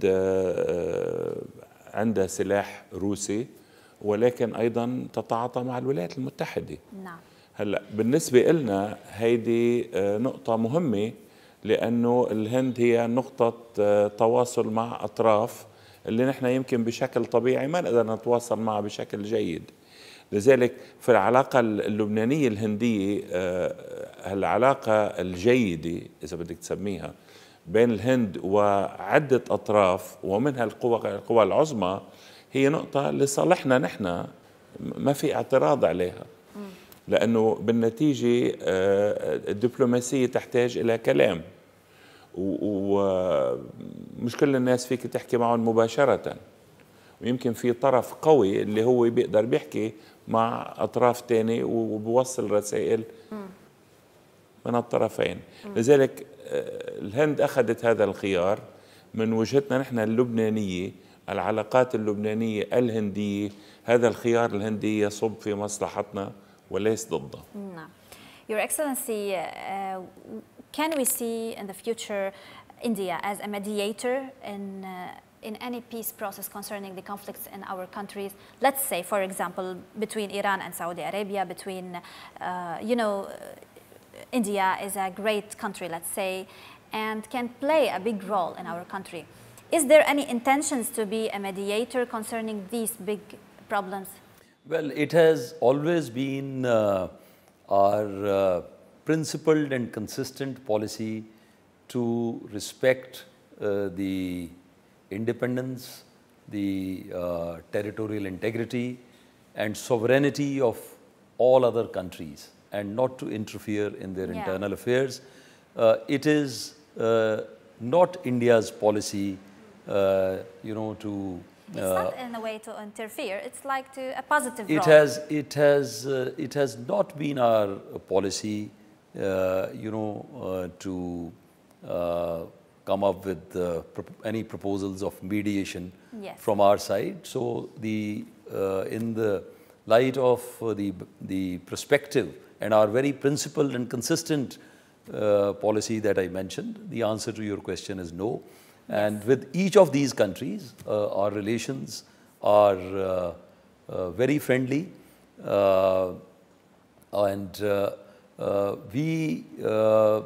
عندها سلاح روسي، ولكن ايضا تتعاطى مع الولايات المتحده. نعم. هلا بالنسبه لنا هيدي نقطه مهمه، لانه الهند هي نقطه تواصل مع اطراف اللي نحن يمكن بشكل طبيعي ما نقدر نتواصل معها بشكل جيد. لذلك في العلاقه اللبنانيه الهنديه العلاقه الجيده اذا بدك تسميها بين الهند وعدة أطراف ومنها القوى القوى العظمى هي نقطة لصالحنا نحن، ما في اعتراض عليها. لأنه بالنتيجة الدبلوماسية تحتاج إلى كلام، ومش كل الناس فيك تحكي معهم مباشرة، ويمكن في طرف قوي اللي هو بيقدر بيحكي مع أطراف تانية وبوصل رسائل من الطرفين. لذلك الهند أخذت هذا الخيار من وجهتنا نحن اللبنانية، العلاقات اللبنانية الهندية، هذا الخيار الهندي يصب في مصلحتنا وليس ضده. نعم. Your Excellency, uh, can we see in the future India as a mediator in uh, in any peace process concerning the conflicts in our countries? Let's say, for example, between Iran and Saudi Arabia, between, uh, you know, India is a great country, let's say, and can play a big role in our country. Is there any intentions to be a mediator concerning these big problems? Well, it has always been uh, our uh, principled and consistent policy to respect uh, the independence, the uh, territorial integrity and sovereignty of all other countries, and not to interfere in their yeah. internal affairs. Uh, it is uh, not India's policy, uh, you know, to It's uh, not in a way to interfere. It's like to a positive it role. Has, it, has, uh, it has not been our policy, uh, you know, uh, to uh, come up with uh, pro any proposals of mediation yes. from our side. So, the, uh, in the light of uh, the, the perspective and our very principled and consistent uh, policy that I mentioned, the answer to your question is no. And with each of these countries, uh, our relations are uh, uh, very friendly, uh, and uh, uh, we uh,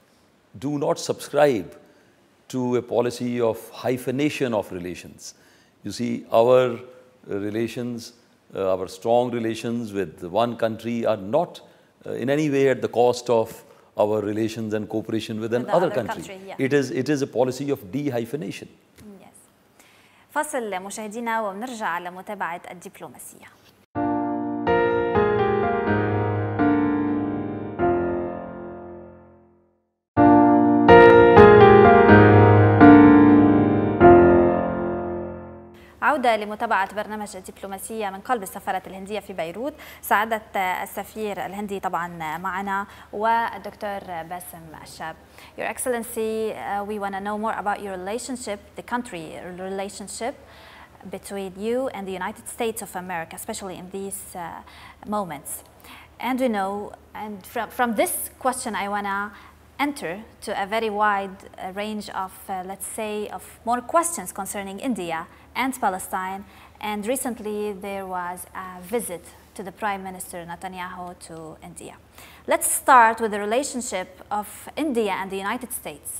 do not subscribe to a policy of hyphenation of relations. You see, our uh, relations, uh, our strong relations with one country are not uh, in any way at the cost of our relations and cooperation with another country. country yeah. It is it is a policy of de-hyphenation. Yes. فاصل مشاهدينا ونرجع لمتابعة الدبلوماسية. عودة لمتابعة برنامج الدبلوماسية من قلب السفارة الهندية في بيروت. سعادة السفير الهندي طبعا معنا والدكتور باسم شاب. Your Excellency, uh, we want to know more about your relationship, the country relationship between you and the United States of America, especially in these uh, moments. And we know, and from, from this question I want to enter to a very wide uh, range of, uh, let's say, of more questions concerning India and Palestine. And recently there was a visit to the Prime Minister Netanyahu to India. Let's start with the relationship of India and the United States.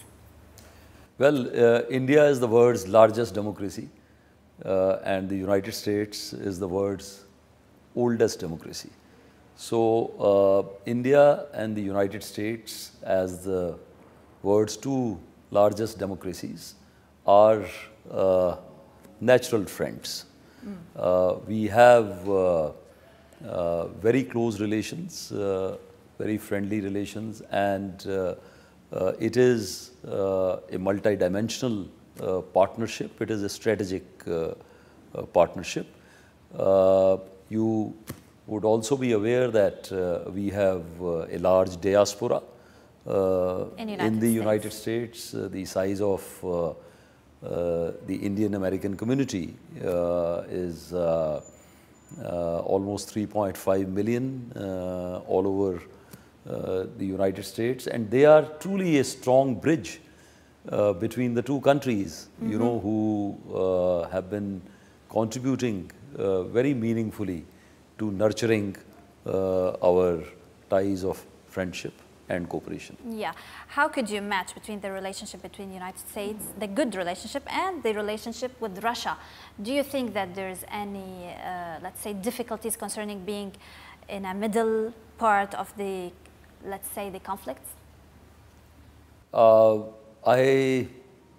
Well, uh, India is the world's largest democracy, uh, and the United States is the world's oldest democracy. So, uh, India and the United States, as the world's two largest democracies, are uh, natural friends. Mm. Uh, we have uh, uh, very close relations, uh, very friendly relations, and uh, uh, it is uh, a multidimensional uh, partnership. It is a strategic uh, uh, partnership. Uh, you would also be aware that uh, we have uh, a large diaspora uh, in, in the States. United States. Uh, the size of uh, uh, the Indian American community uh, is uh, uh, almost three point five million uh, all over uh, the United States, and they are truly a strong bridge uh, between the two countries, mm-hmm. you know, who uh, have been contributing uh, very meaningfully to nurturing uh, our ties of friendship and cooperation. Yeah. How could you match between the relationship between the United States, the good relationship, and the relationship with Russia? Do you think that there's any, uh, let's say, difficulties concerning being in a middle part of the, let's say, the conflicts? Uh, I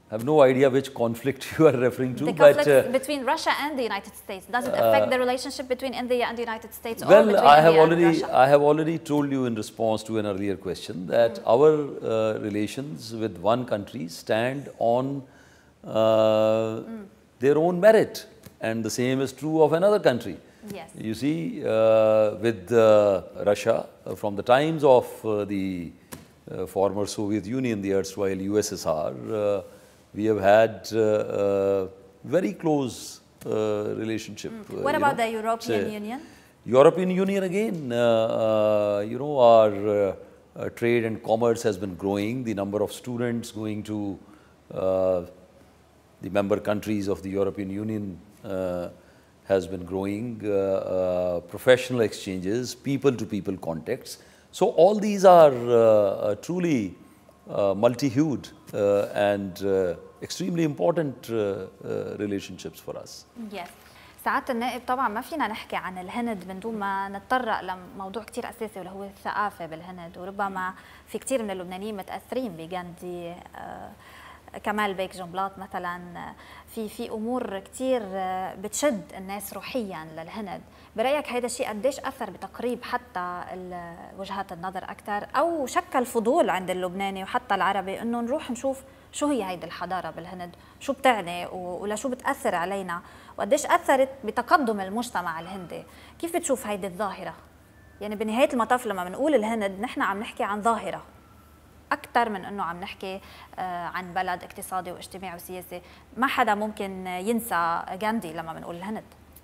have no idea which conflict you are referring to. The but, conflict uh, between Russia and the United States, does it affect uh, the relationship between India and the United States? Well, or between I have India already and Russia? I have already told you in response to an earlier question that mm. our uh, relations with one country stand on uh, mm. their own merit, and the same is true of another country. Yes. You see, uh, with uh, Russia, uh, from the times of uh, the uh, former Soviet Union, the erstwhile U S S R, uh, we have had uh, uh, very close uh, relationship. Mm. Uh, what about know, the European Union? European Union again, uh, uh, you know, our uh, uh, trade and commerce has been growing. The number of students going to uh, the member countries of the European Union uh, has been growing. Uh, uh, professional exchanges, people-to-people contacts. So all these are uh, uh, truly uh, multi-hued uh, and uh, extremely important uh, uh, relationships for us. Yes. سعادة النائب طبعا ما فينا نحكي عن الهند من دون ما نتطرق لموضوع كتير أساسي واللي هو الثقافة بالهند، وربما في كتير من اللبنانيين متأثرين بغاندي، آه كمال بيك جنبلاط مثلا، في في امور كثير بتشد الناس روحيا للهند. برايك هذا الشيء قديش اثر بتقريب حتى وجهات النظر اكثر، او شكل فضول عند اللبناني وحتى العربي انه نروح نشوف شو هي هيدي الحضاره بالهند، شو بتعني ولا شو بتاثر علينا، وقديش اثرت بتقدم المجتمع الهندي؟ كيف بتشوف هيدي الظاهره؟ يعني بنهايه المطاف لما بنقول الهند نحن عم نحكي عن ظاهره أكثر من أنه عم نحكي عن بلد اقتصادي واجتماعي وسياسي. ما حدا ممكن ينسى غاندي لما بنقول الهند.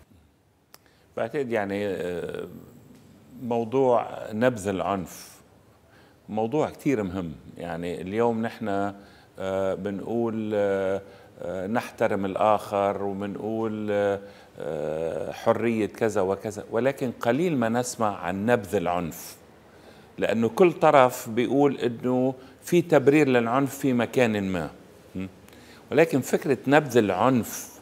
بعتقد يعني موضوع نبذ العنف موضوع كثير مهم. يعني اليوم نحن بنقول نحترم الآخر وبنقول حرية كذا وكذا، ولكن قليل ما نسمع عن نبذ العنف، لأنه كل طرف بيقول إنه في تبرير للعنف في مكان ما، ولكن فكرة نبذ العنف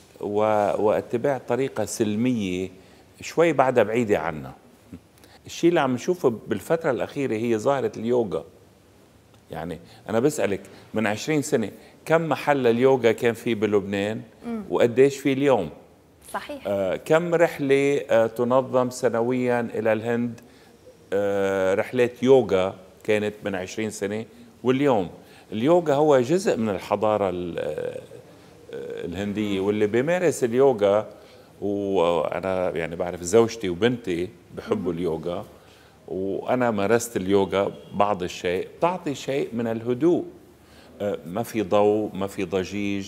واتباع طريقة سلمية شوي بعدها بعيدة عنا. الشيء اللي عم نشوفه بالفترة الأخيرة هي ظاهرة اليوغا. يعني أنا بسألك من عشرين سنة كم محل اليوغا كان فيه بلبنان وقديش فيه اليوم؟ صحيح. آه كم رحلة آه تنظم سنويا إلى الهند، آه رحلات يوغا كانت من عشرين سنة واليوم؟ اليوغا هو جزء من الحضارة الهندية، واللي بيمارس اليوغا، وأنا يعني بعرف زوجتي وبنتي بحبوا اليوغا، وأنا مارست اليوغا بعض الشيء، تعطي شيء من الهدوء، ما في ضوء، ما في ضجيج،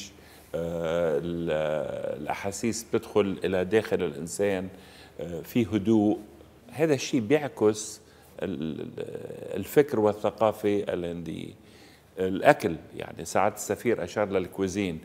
الأحاسيس بتدخل إلى داخل الإنسان، في هدوء. هذا الشيء بيعكس الفكر والثقافة الهندية. الأكل، يعني سعادة السفير أشار للكوزين،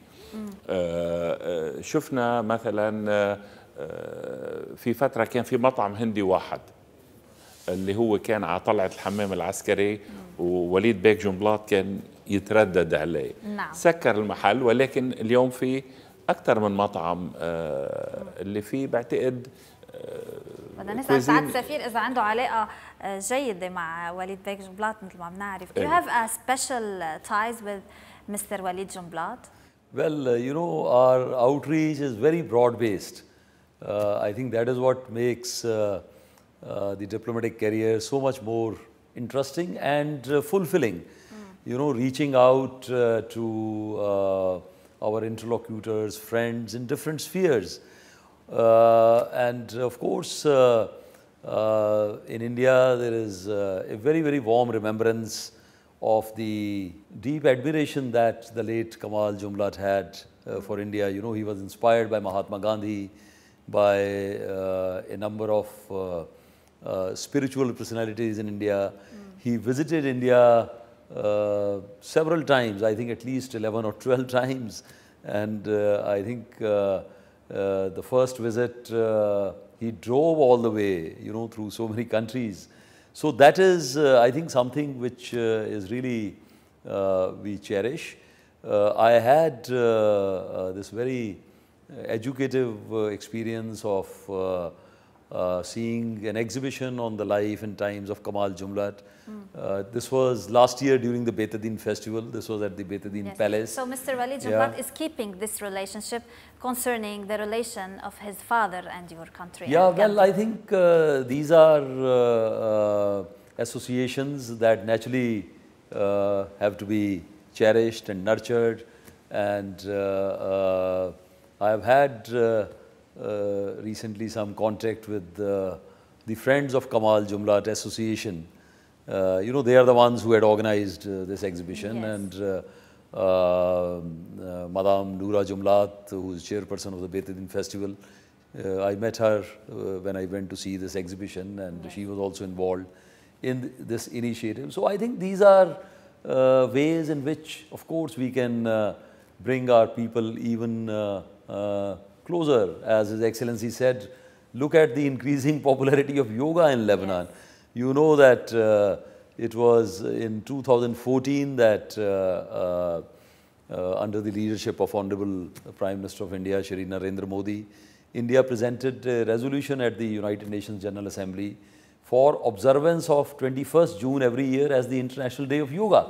شفنا مثلا في فترة كان في مطعم هندي واحد اللي هو كان على طلعة الحمام العسكري، ووليد بيك جنبلاط كان يتردد عليه. نعم. سكر المحل، ولكن اليوم في أكثر من مطعم اللي فيه بعتقد. بدنا نسأل سعادة السفير إذا عنده علاقة جيدة مع وليد بيك جنبلاط مثل ما بنعرف. Do you have a special ties with Mister وليد جنبلاط? Well, uh, you know, our outreach is very broad-based. Uh, I think that is what makes uh, uh, the diplomatic career so much more interesting and uh, fulfilling. Mm. You know, reaching out uh, to uh, our interlocutors, friends in different spheres. Uh, and of course, uh, uh, in India, there is uh, a very, very warm remembrance of the deep admiration that the late Kamal Jumblat had uh, for India. You know, he was inspired by Mahatma Gandhi, by uh, a number of uh, uh, spiritual personalities in India. Mm. He visited India uh, several times, I think at least eleven or twelve times. And uh, I think uh, uh, the first visit, uh, he drove all the way, you know, through so many countries. So that is, uh, I think, something which uh, is really uh, we cherish. Uh, I had uh, uh, this very educative uh, experience of uh, uh, seeing an exhibition on the life and times of Kamal Jumlat. Mm. Uh, this was last year during the Betadine festival. This was at the Betadine yes. Palace. So Mister Wali Jumlat yeah. is keeping this relationship concerning the relation of his father and your country. Yeah, well, I think uh, these are uh, uh, associations that naturally uh, have to be cherished and nurtured. And uh, uh, I have had uh, uh, recently some contact with uh, the Friends of Kamal Jumlat Association. Uh, you know, they are the ones who had organized uh, this exhibition. Yes. And uh, uh, uh, Madame Noura Jumlat, who is chairperson of the Betadine Festival, uh, I met her uh, when I went to see this exhibition, and yes. she was also involved in th this initiative. So I think these are uh, ways in which, of course, we can uh, bring our people even uh, uh, closer. As His Excellency said, look at the increasing popularity of yoga in Lebanon. Yes. You know that uh, it was in two thousand fourteen that uh, uh, uh, under the leadership of Honorable Prime Minister of India, Shri Narendra Modi, India presented a resolution at the United Nations General Assembly for observance of twenty-first June every year as the International Day of Yoga.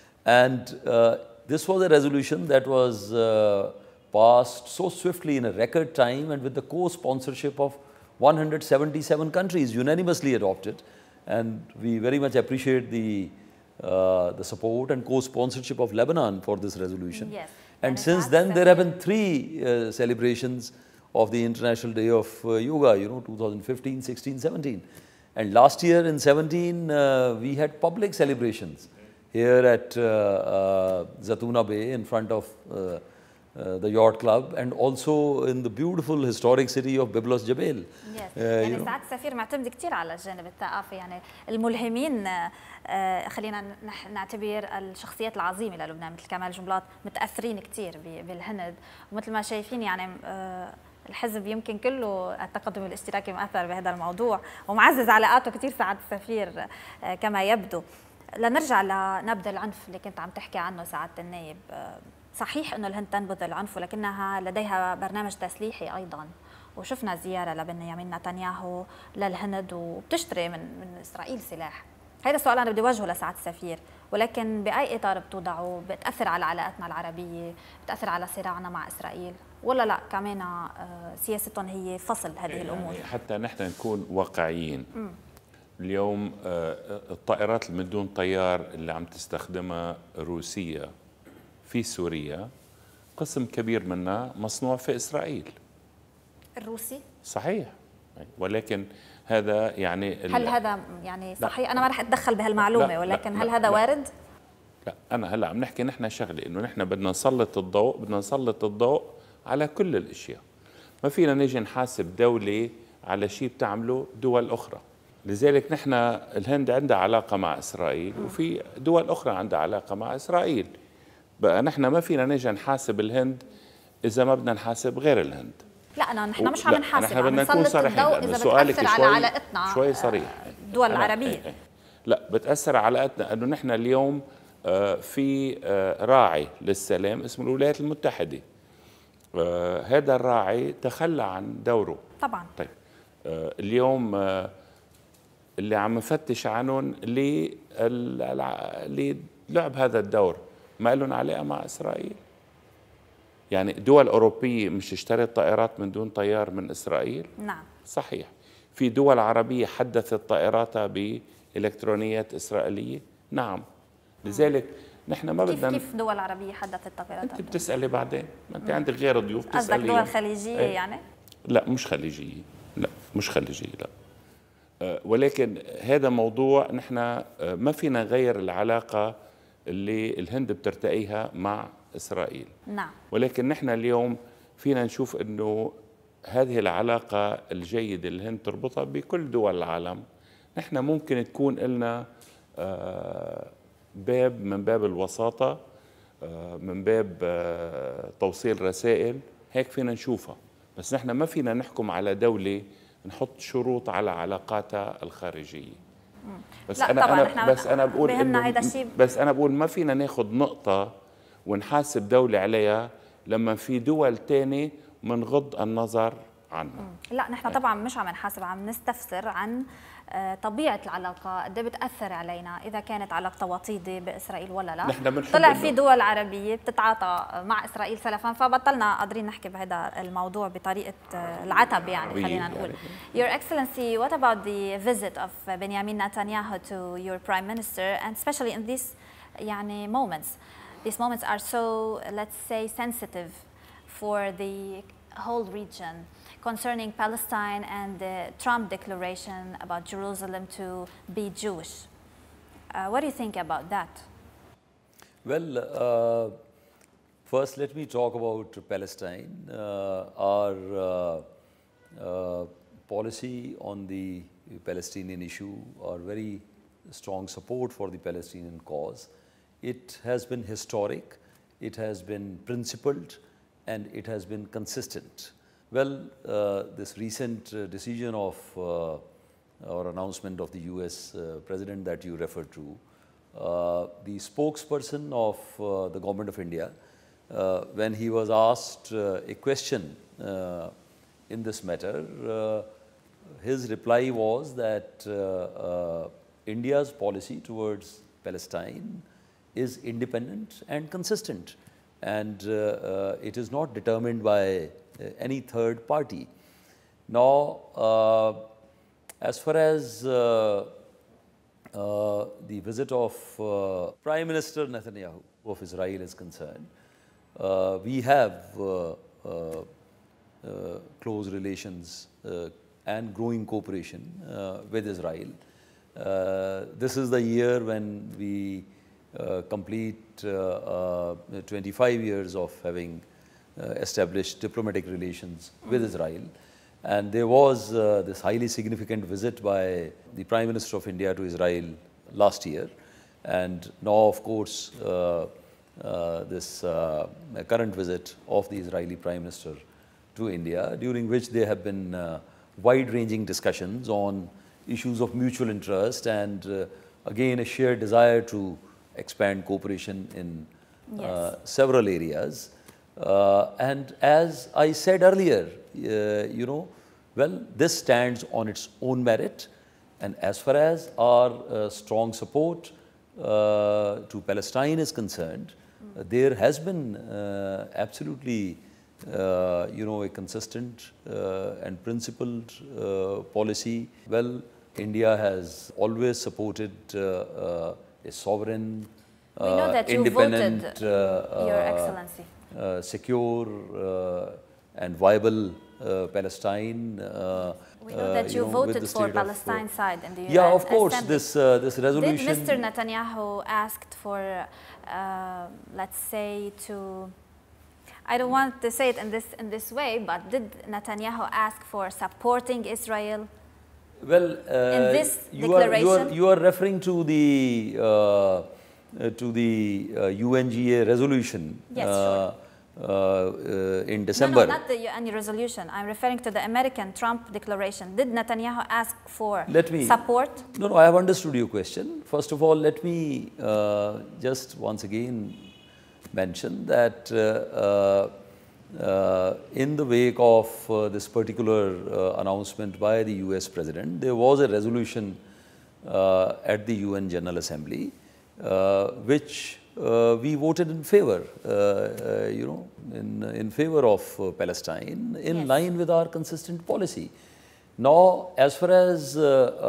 And uh, this was a resolution that was uh, passed so swiftly in a record time and with the co-sponsorship of one hundred seventy-seven countries, unanimously adopted. And we very much appreciate the, uh, the support and co-sponsorship of Lebanon for this resolution. Yes. And, and since then, there have been three uh, celebrations of the International Day of uh, Yoga, you know, two thousand fifteen, sixteen, seventeen. And last year in seventeen, uh, we had public celebrations here at uh, uh, Zatouna Bay in front of uh, uh, the Yacht Club, and also in the beautiful historic city of Byblos Jebel. Yes. يعني سعادة السفير معتمد كثير على الجانب الثقافي، يعني الملهمين آه خلينا نعتبر الشخصيات العظيمة للبنان مثل كمال جملات متأثرين كثير بالهند، ومثل ما شايفين يعني آه الحزب يمكن كله التقدم الاشتراكي مؤثر بهذا الموضوع ومعزز علاقاته كثير سعادة السفير آه كما يبدو. لنرجع لنبذ العنف اللي كنت عم تحكي عنه سعادة النائب. آه صحيح انه الهند تنبذ العنف، ولكنها لديها برنامج تسليحي ايضا، وشفنا زياره لبنيامين نتنياهو للهند وبتشتري من من اسرائيل سلاح. هذا السؤال انا بدي اوجهه لسعاده السفير، ولكن باي اطار بتوضعه؟ بتاثر على علاقاتنا العربيه؟ بتاثر على صراعنا مع اسرائيل؟ ولا لا كمان سياستهم هي فصل هذه الامور؟ يعني حتى نحن نكون واقعيين. م. اليوم الطائرات من دون طيار اللي عم تستخدمها روسيا في سوريا قسم كبير منها مصنوع في إسرائيل. الروسي؟ صحيح، ولكن هذا يعني هل هذا يعني صحيح؟ أنا ما رح أتدخل بهالمعلومة، لا ولكن لا هل هذا لا وارد؟ لا، أنا هلا عم نحكي نحن شغلة إنه نحن بدنا نسلط الضوء، بدنا نسلط الضوء على كل الأشياء. ما فينا نيجي نحاسب دولة على شيء بتعمله دول أخرى. لذلك نحن الهند عندها علاقة مع إسرائيل، وفي دول أخرى عندها علاقة مع إسرائيل. بقى نحن ما فينا نيجي نحاسب الهند إذا ما بدنا نحاسب غير الهند. لا أنا نحن مش عم نحاسب، نحن بدنا نكون صريحين إذا بتأثر على علاقتنا شوي صريح الدول العربية. ايه ايه لا بتأثر على علاقتنا، إنه نحن اليوم في راعي للسلام اسمه الولايات المتحدة. هذا الراعي تخلى عن دوره طبعا. طيب اليوم اللي عم نفتش عنهم للعب هذا الدور ما لهم علاقة مع إسرائيل. يعني دول أوروبية مش اشترت طائرات من دون طيار من إسرائيل؟ نعم صحيح. في دول عربية حدثت طائراتها بإلكترونيات إسرائيلية؟ نعم. لذلك نحن ما بدنا كيف كيف دول عربية حدثت طائراتها؟ أنت بتسألي بعدين، ما أنت عندك غير ضيوف تسألي. قصدك دول خليجية ايه؟ يعني؟ لا مش خليجية، لا مش خليجية، لا. ولكن هذا موضوع نحن ما فينا نغير العلاقة اللي الهند بترتقيها مع إسرائيل. نعم. ولكن نحن اليوم فينا نشوف أنه هذه العلاقة الجيدة اللي الهند تربطها بكل دول العالم، نحن ممكن تكون لنا باب من باب الوساطة، من باب توصيل رسائل، هيك فينا نشوفها. بس نحن ما فينا نحكم على دولة نحط شروط على علاقاتها الخارجية. بس لا أنا طبعا أنا احنا بس أنا بقول إنه بس أنا بقول ما فينا ناخذ نقطة ونحاسب دولة عليها لما في دول تانية منغض النظر عنها. لا نحن طبعا مش عم نحاسب، عم نستفسر عن طبيعة العلاقة، قد ايه بتأثر علينا إذا كانت علاقة وطيدة بإسرائيل ولا لا. طلع في دول عربية بتتعاطى مع إسرائيل سلفا، فبطلنا قادرين نحكي بهذا الموضوع بطريقة العتب يعني خلينا نقول. Your Excellency, what about the visit of Benjamin Netanyahu to your Prime Minister, and especially in these يعني moments? These moments are so, let's say, sensitive for the whole region, concerning Palestine and the Trump declaration about Jerusalem to be Jewish. Uh, what do you think about that? Well, uh, first let me talk about Palestine. Uh, our uh, uh, policy on the Palestinian issue, our very strong support for the Palestinian cause, it has been historic, it has been principled, and it has been consistent. Well, uh, this recent uh, decision of uh, or announcement of the U S uh, President that you referred to, uh, the spokesperson of uh, the Government of India, uh, when he was asked uh, a question uh, in this matter, uh, his reply was that uh, uh, India's policy towards Palestine is independent and consistent, and uh, uh, it is not determined by uh, any third party. Now, uh, as far as uh, uh, the visit of uh, Prime Minister Netanyahu of Israel is concerned, uh, we have uh, uh, uh, close relations uh, and growing cooperation uh, with Israel. Uh, this is the year when we uh, complete uh, uh, twenty-five years of having uh, established diplomatic relations mm-hmm. with Israel. And there was uh, this highly significant visit by the Prime Minister of India to Israel last year. And now, of course, uh, uh, this uh, current visit of the Israeli Prime Minister to India, during which there have been uh, wide-ranging discussions on issues of mutual interest and, uh, again, a shared desire to expand cooperation in yes. uh, several areas. Uh, and as I said earlier, uh, you know, well, this stands on its own merit. And as far as our uh, strong support uh, to Palestine is concerned, mm. uh, there has been uh, absolutely, uh, you know, a consistent uh, and principled uh, policy. Well, India has always supported uh, uh, a sovereign, we know that you independent, voted, uh, Your uh, Excellency. Uh, secure uh, and viable uh, Palestine. Uh, we know that you, you know, voted for Palestine of, uh, side in the U N Yeah, of course. Assembly. This uh, this resolution. Did Mister Netanyahu asked for, uh, let's say, to? I don't want to say it in this in this way, but did Netanyahu ask for supporting Israel? Well, uh, in this you declaration, are, you are you are referring to the uh, to the uh, U N G A resolution. Yes, uh, sure. Uh, uh, in December. No, no, not the U N resolution. I'm referring to the American Trump declaration. Did Netanyahu ask for let me, support? No, no, I have understood your question. First of all, let me uh, just once again mention that uh, uh, uh, in the wake of uh, this particular uh, announcement by the U S President, there was a resolution uh, at the U N General Assembly uh, which Uh, we voted in favor, uh, uh, you know, in, in favor of uh, Palestine, in yes. line with our consistent policy. Now, as far as uh, uh,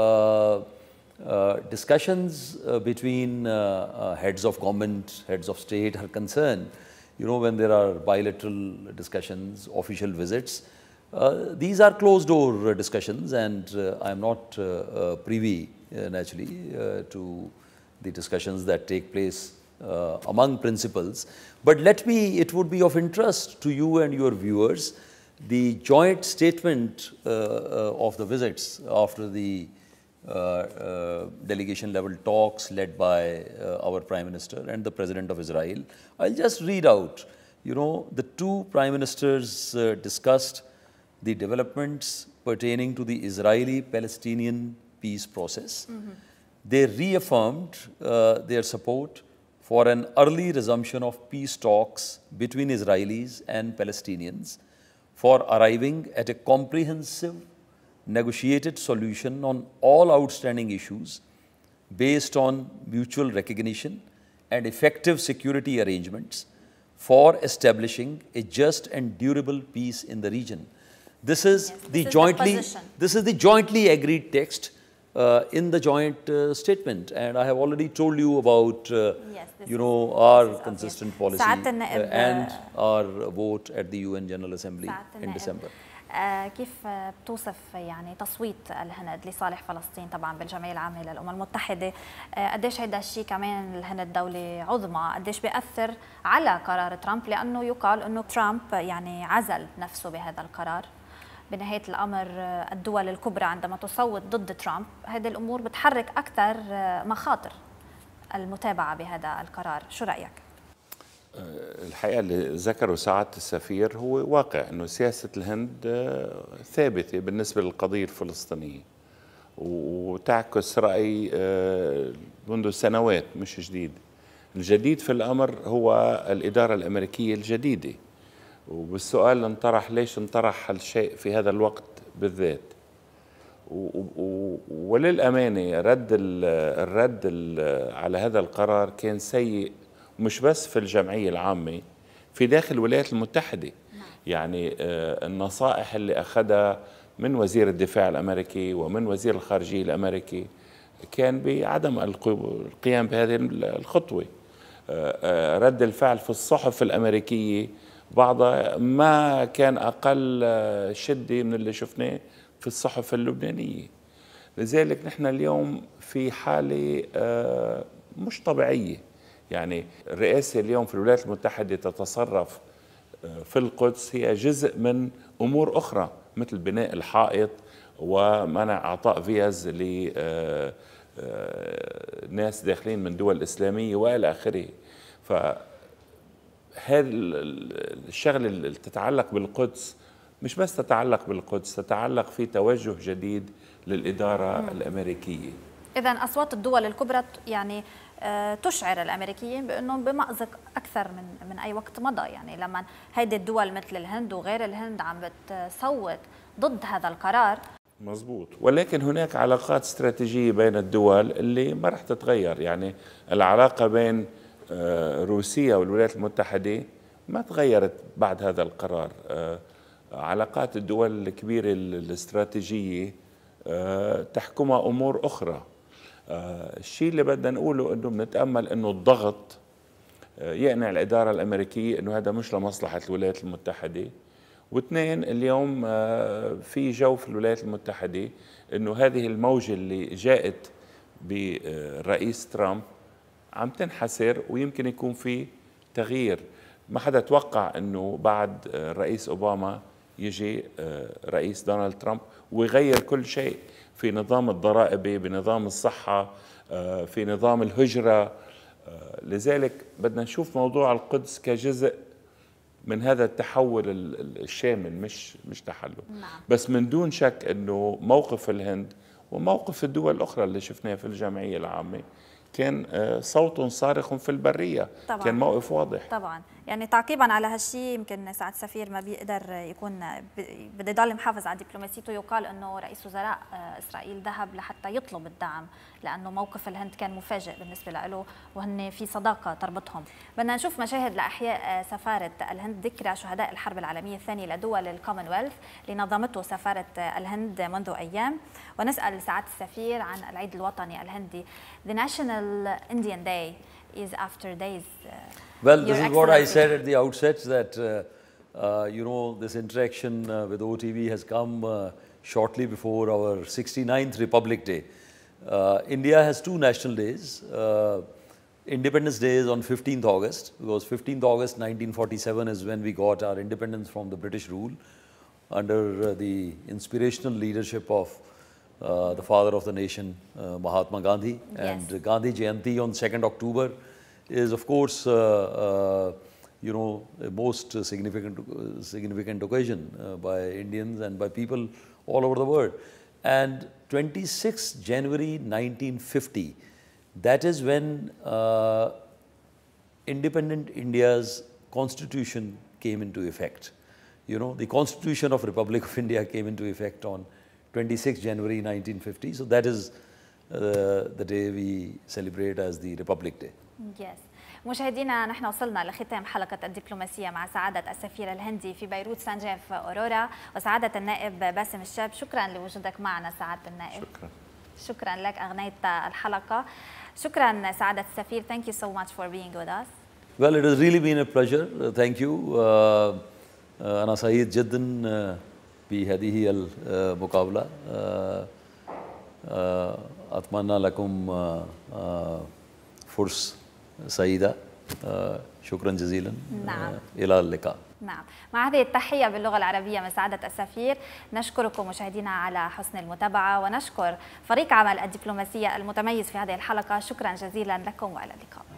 uh, discussions uh, between uh, uh, heads of government, heads of state are concerned, you know, when there are bilateral discussions, official visits, uh, these are closed door discussions, and uh, I am not uh, uh, privy, uh, naturally, uh, to the discussions that take place Uh, among principals. But let me, it would be of interest to you and your viewers, the joint statement uh, uh, of the visits after the uh, uh, delegation level talks led by uh, our Prime Minister and the President of Israel. I'll just read out, you know, the two Prime Ministers uh, discussed the developments pertaining to the Israeli-Palestinian peace process. Mm-hmm. They reaffirmed uh, their support for an early resumption of peace talks between Israelis and Palestinians, for arriving at a comprehensive negotiated solution on all outstanding issues based on mutual recognition and effective security arrangements for establishing a just and durable peace in the region. This is yes, the this jointly is the this is the jointly agreed text uh, in the joint uh, statement, and I have already told you about uh, yes, you know our consistent obvious. policy uh, and our vote at the U N General Assembly in December. آه كيف بتوصف يعني تصويت الهند لصالح فلسطين طبعا بالجمعيه العامه للامم المتحده؟ آه قديش هيدا الشيء كمان الهند دوله عظمى، قديش بيأثر على قرار ترامب، لانه يقال انه ترامب يعني عزل نفسه بهذا القرار. بنهايه الامر الدول الكبرى عندما تصوت ضد ترامب هذه الامور بتحرك اكثر مخاطر المتابعه بهذا القرار، شو رايك؟ الحقيقة اللي ذكره سعادة السفير هو واقع أنه سياسة الهند ثابتة بالنسبة للقضية الفلسطينية وتعكس رأي منذ سنوات مش جديد. الجديد في الأمر هو الإدارة الأمريكية الجديدة، وبالسؤال انطرح ليش انطرح هالشيء في هذا الوقت بالذات. وللأمانة رد الرد على هذا القرار كان سيء، مش بس في الجمعية العامة، في داخل الولايات المتحدة. يعني النصائح اللي أخذها من وزير الدفاع الأمريكي ومن وزير الخارجية الأمريكي كان بعدم القيام بهذه الخطوة. رد الفعل في الصحف الأمريكية بعضها ما كان أقل شدة من اللي شفناه في الصحف اللبنانية. لذلك نحن اليوم في حالة مش طبيعية. يعني الرئاسة اليوم في الولايات المتحدة تتصرف في القدس هي جزء من أمور أخرى مثل بناء الحائط ومنع إعطاء فيز لناس داخلين من دول إسلامية وإلى آخره. فهذا الشغلة اللي تتعلق بالقدس مش بس تتعلق بالقدس، تتعلق في توجه جديد للإدارة م. الأمريكية. إذن أصوات الدول الكبرى يعني تشعر الامريكيين بانهم بمأزق اكثر من من اي وقت مضى، يعني لما هيدي الدول مثل الهند وغير الهند عم بتصوت ضد هذا القرار. مزبوط، ولكن هناك علاقات استراتيجية بين الدول اللي ما رح تتغير. يعني العلاقة بين روسيا والولايات المتحدة ما تغيرت بعد هذا القرار. علاقات الدول الكبيرة الاستراتيجية تحكمها أمور أخرى. آه الشيء اللي بدنا نقوله انه بنتامل انه الضغط آه يقنع الاداره الامريكيه انه هذا مش لمصلحه الولايات المتحده. واثنين، اليوم آه في جو في الولايات المتحده انه هذه الموجه اللي جاءت بالرئيس ترامب عم تنحسر ويمكن يكون في تغيير. ما حدا توقع انه بعد الرئيس اوباما يجي آه رئيس دونالد ترامب ويغير كل شيء في نظام الضرائب، بنظام الصحة، في نظام الهجرة. لذلك بدنا نشوف موضوع القدس كجزء من هذا التحول الشامل، مش مش تحلل. نعم. بس من دون شك انه موقف الهند وموقف الدول الاخرى اللي شفناه في الجمعية العامة كان صوت صارخ في البرية. طبعاً. كان موقف واضح. طبعا، يعني تعقيبا على هالشيء يمكن سعد السفير ما بيقدر يكون بده يضل محافظ على دبلوماسيته. يقال انه رئيس وزراء اسرائيل ذهب لحتى يطلب الدعم لانه موقف الهند كان مفاجئ بالنسبه له وهن في صداقه تربطهم. بدنا نشوف مشاهد لاحياء سفاره الهند ذكرى شهداء الحرب العالميه الثانيه لدول الكومنولث اللي نظمته سفاره الهند منذ ايام، ونسال سعاده السفير عن العيد الوطني الهندي. The National Indian Day is after days. Uh, well, this is what I said at the outset, that uh, uh, you know, this interaction uh, with O T V has come uh, shortly before our sixty-ninth Republic Day. Uh, India has two national days. Uh, Independence Day is on fifteenth August, because fifteenth August nineteen forty-seven is when we got our independence from the British rule under uh, the inspirational leadership of Uh, the father of the nation, uh, Mahatma Gandhi. Yes. And Gandhi Jayanti on second October is, of course, uh, uh, you know, a most significant, uh, significant occasion uh, by Indians and by people all over the world. And twenty-sixth January nineteen fifty, that is when uh, independent India's constitution came into effect. you know, the Constitution of Republic of India came into effect on twenty-sixth January nineteen fifty. So that is uh, the day we celebrate as the Republic Day. Yes. مشاهدينا نحن وصلنا لختام حلقة الدبلوماسية مع سعادة السفير الهندي في بيروت سانجيف أورورا وسعادة النائب باسم الشاب. شكرا لوجودك معنا سعادة النائب. شكرا. شكرا لك، أغنيت الحلقة. شكرا سعادة السفير. Thank you so much for being with us. Well, it has really been a pleasure. Uh, thank you. Uh, uh, أنا سعيد جدا uh, بهذه المقابلة. uh, uh, أتمنى لكم uh, uh, فرصة سعيدة. uh, شكرا جزيلا. نعم. uh, إلى اللقاء. نعم، مع هذه التحية باللغة العربية من سعادة السفير نشكركم مشاهدينا على حسن المتابعة ونشكر فريق عمل الدبلوماسية المتميز في هذه الحلقة. شكرا جزيلا لكم وإلى اللقاء.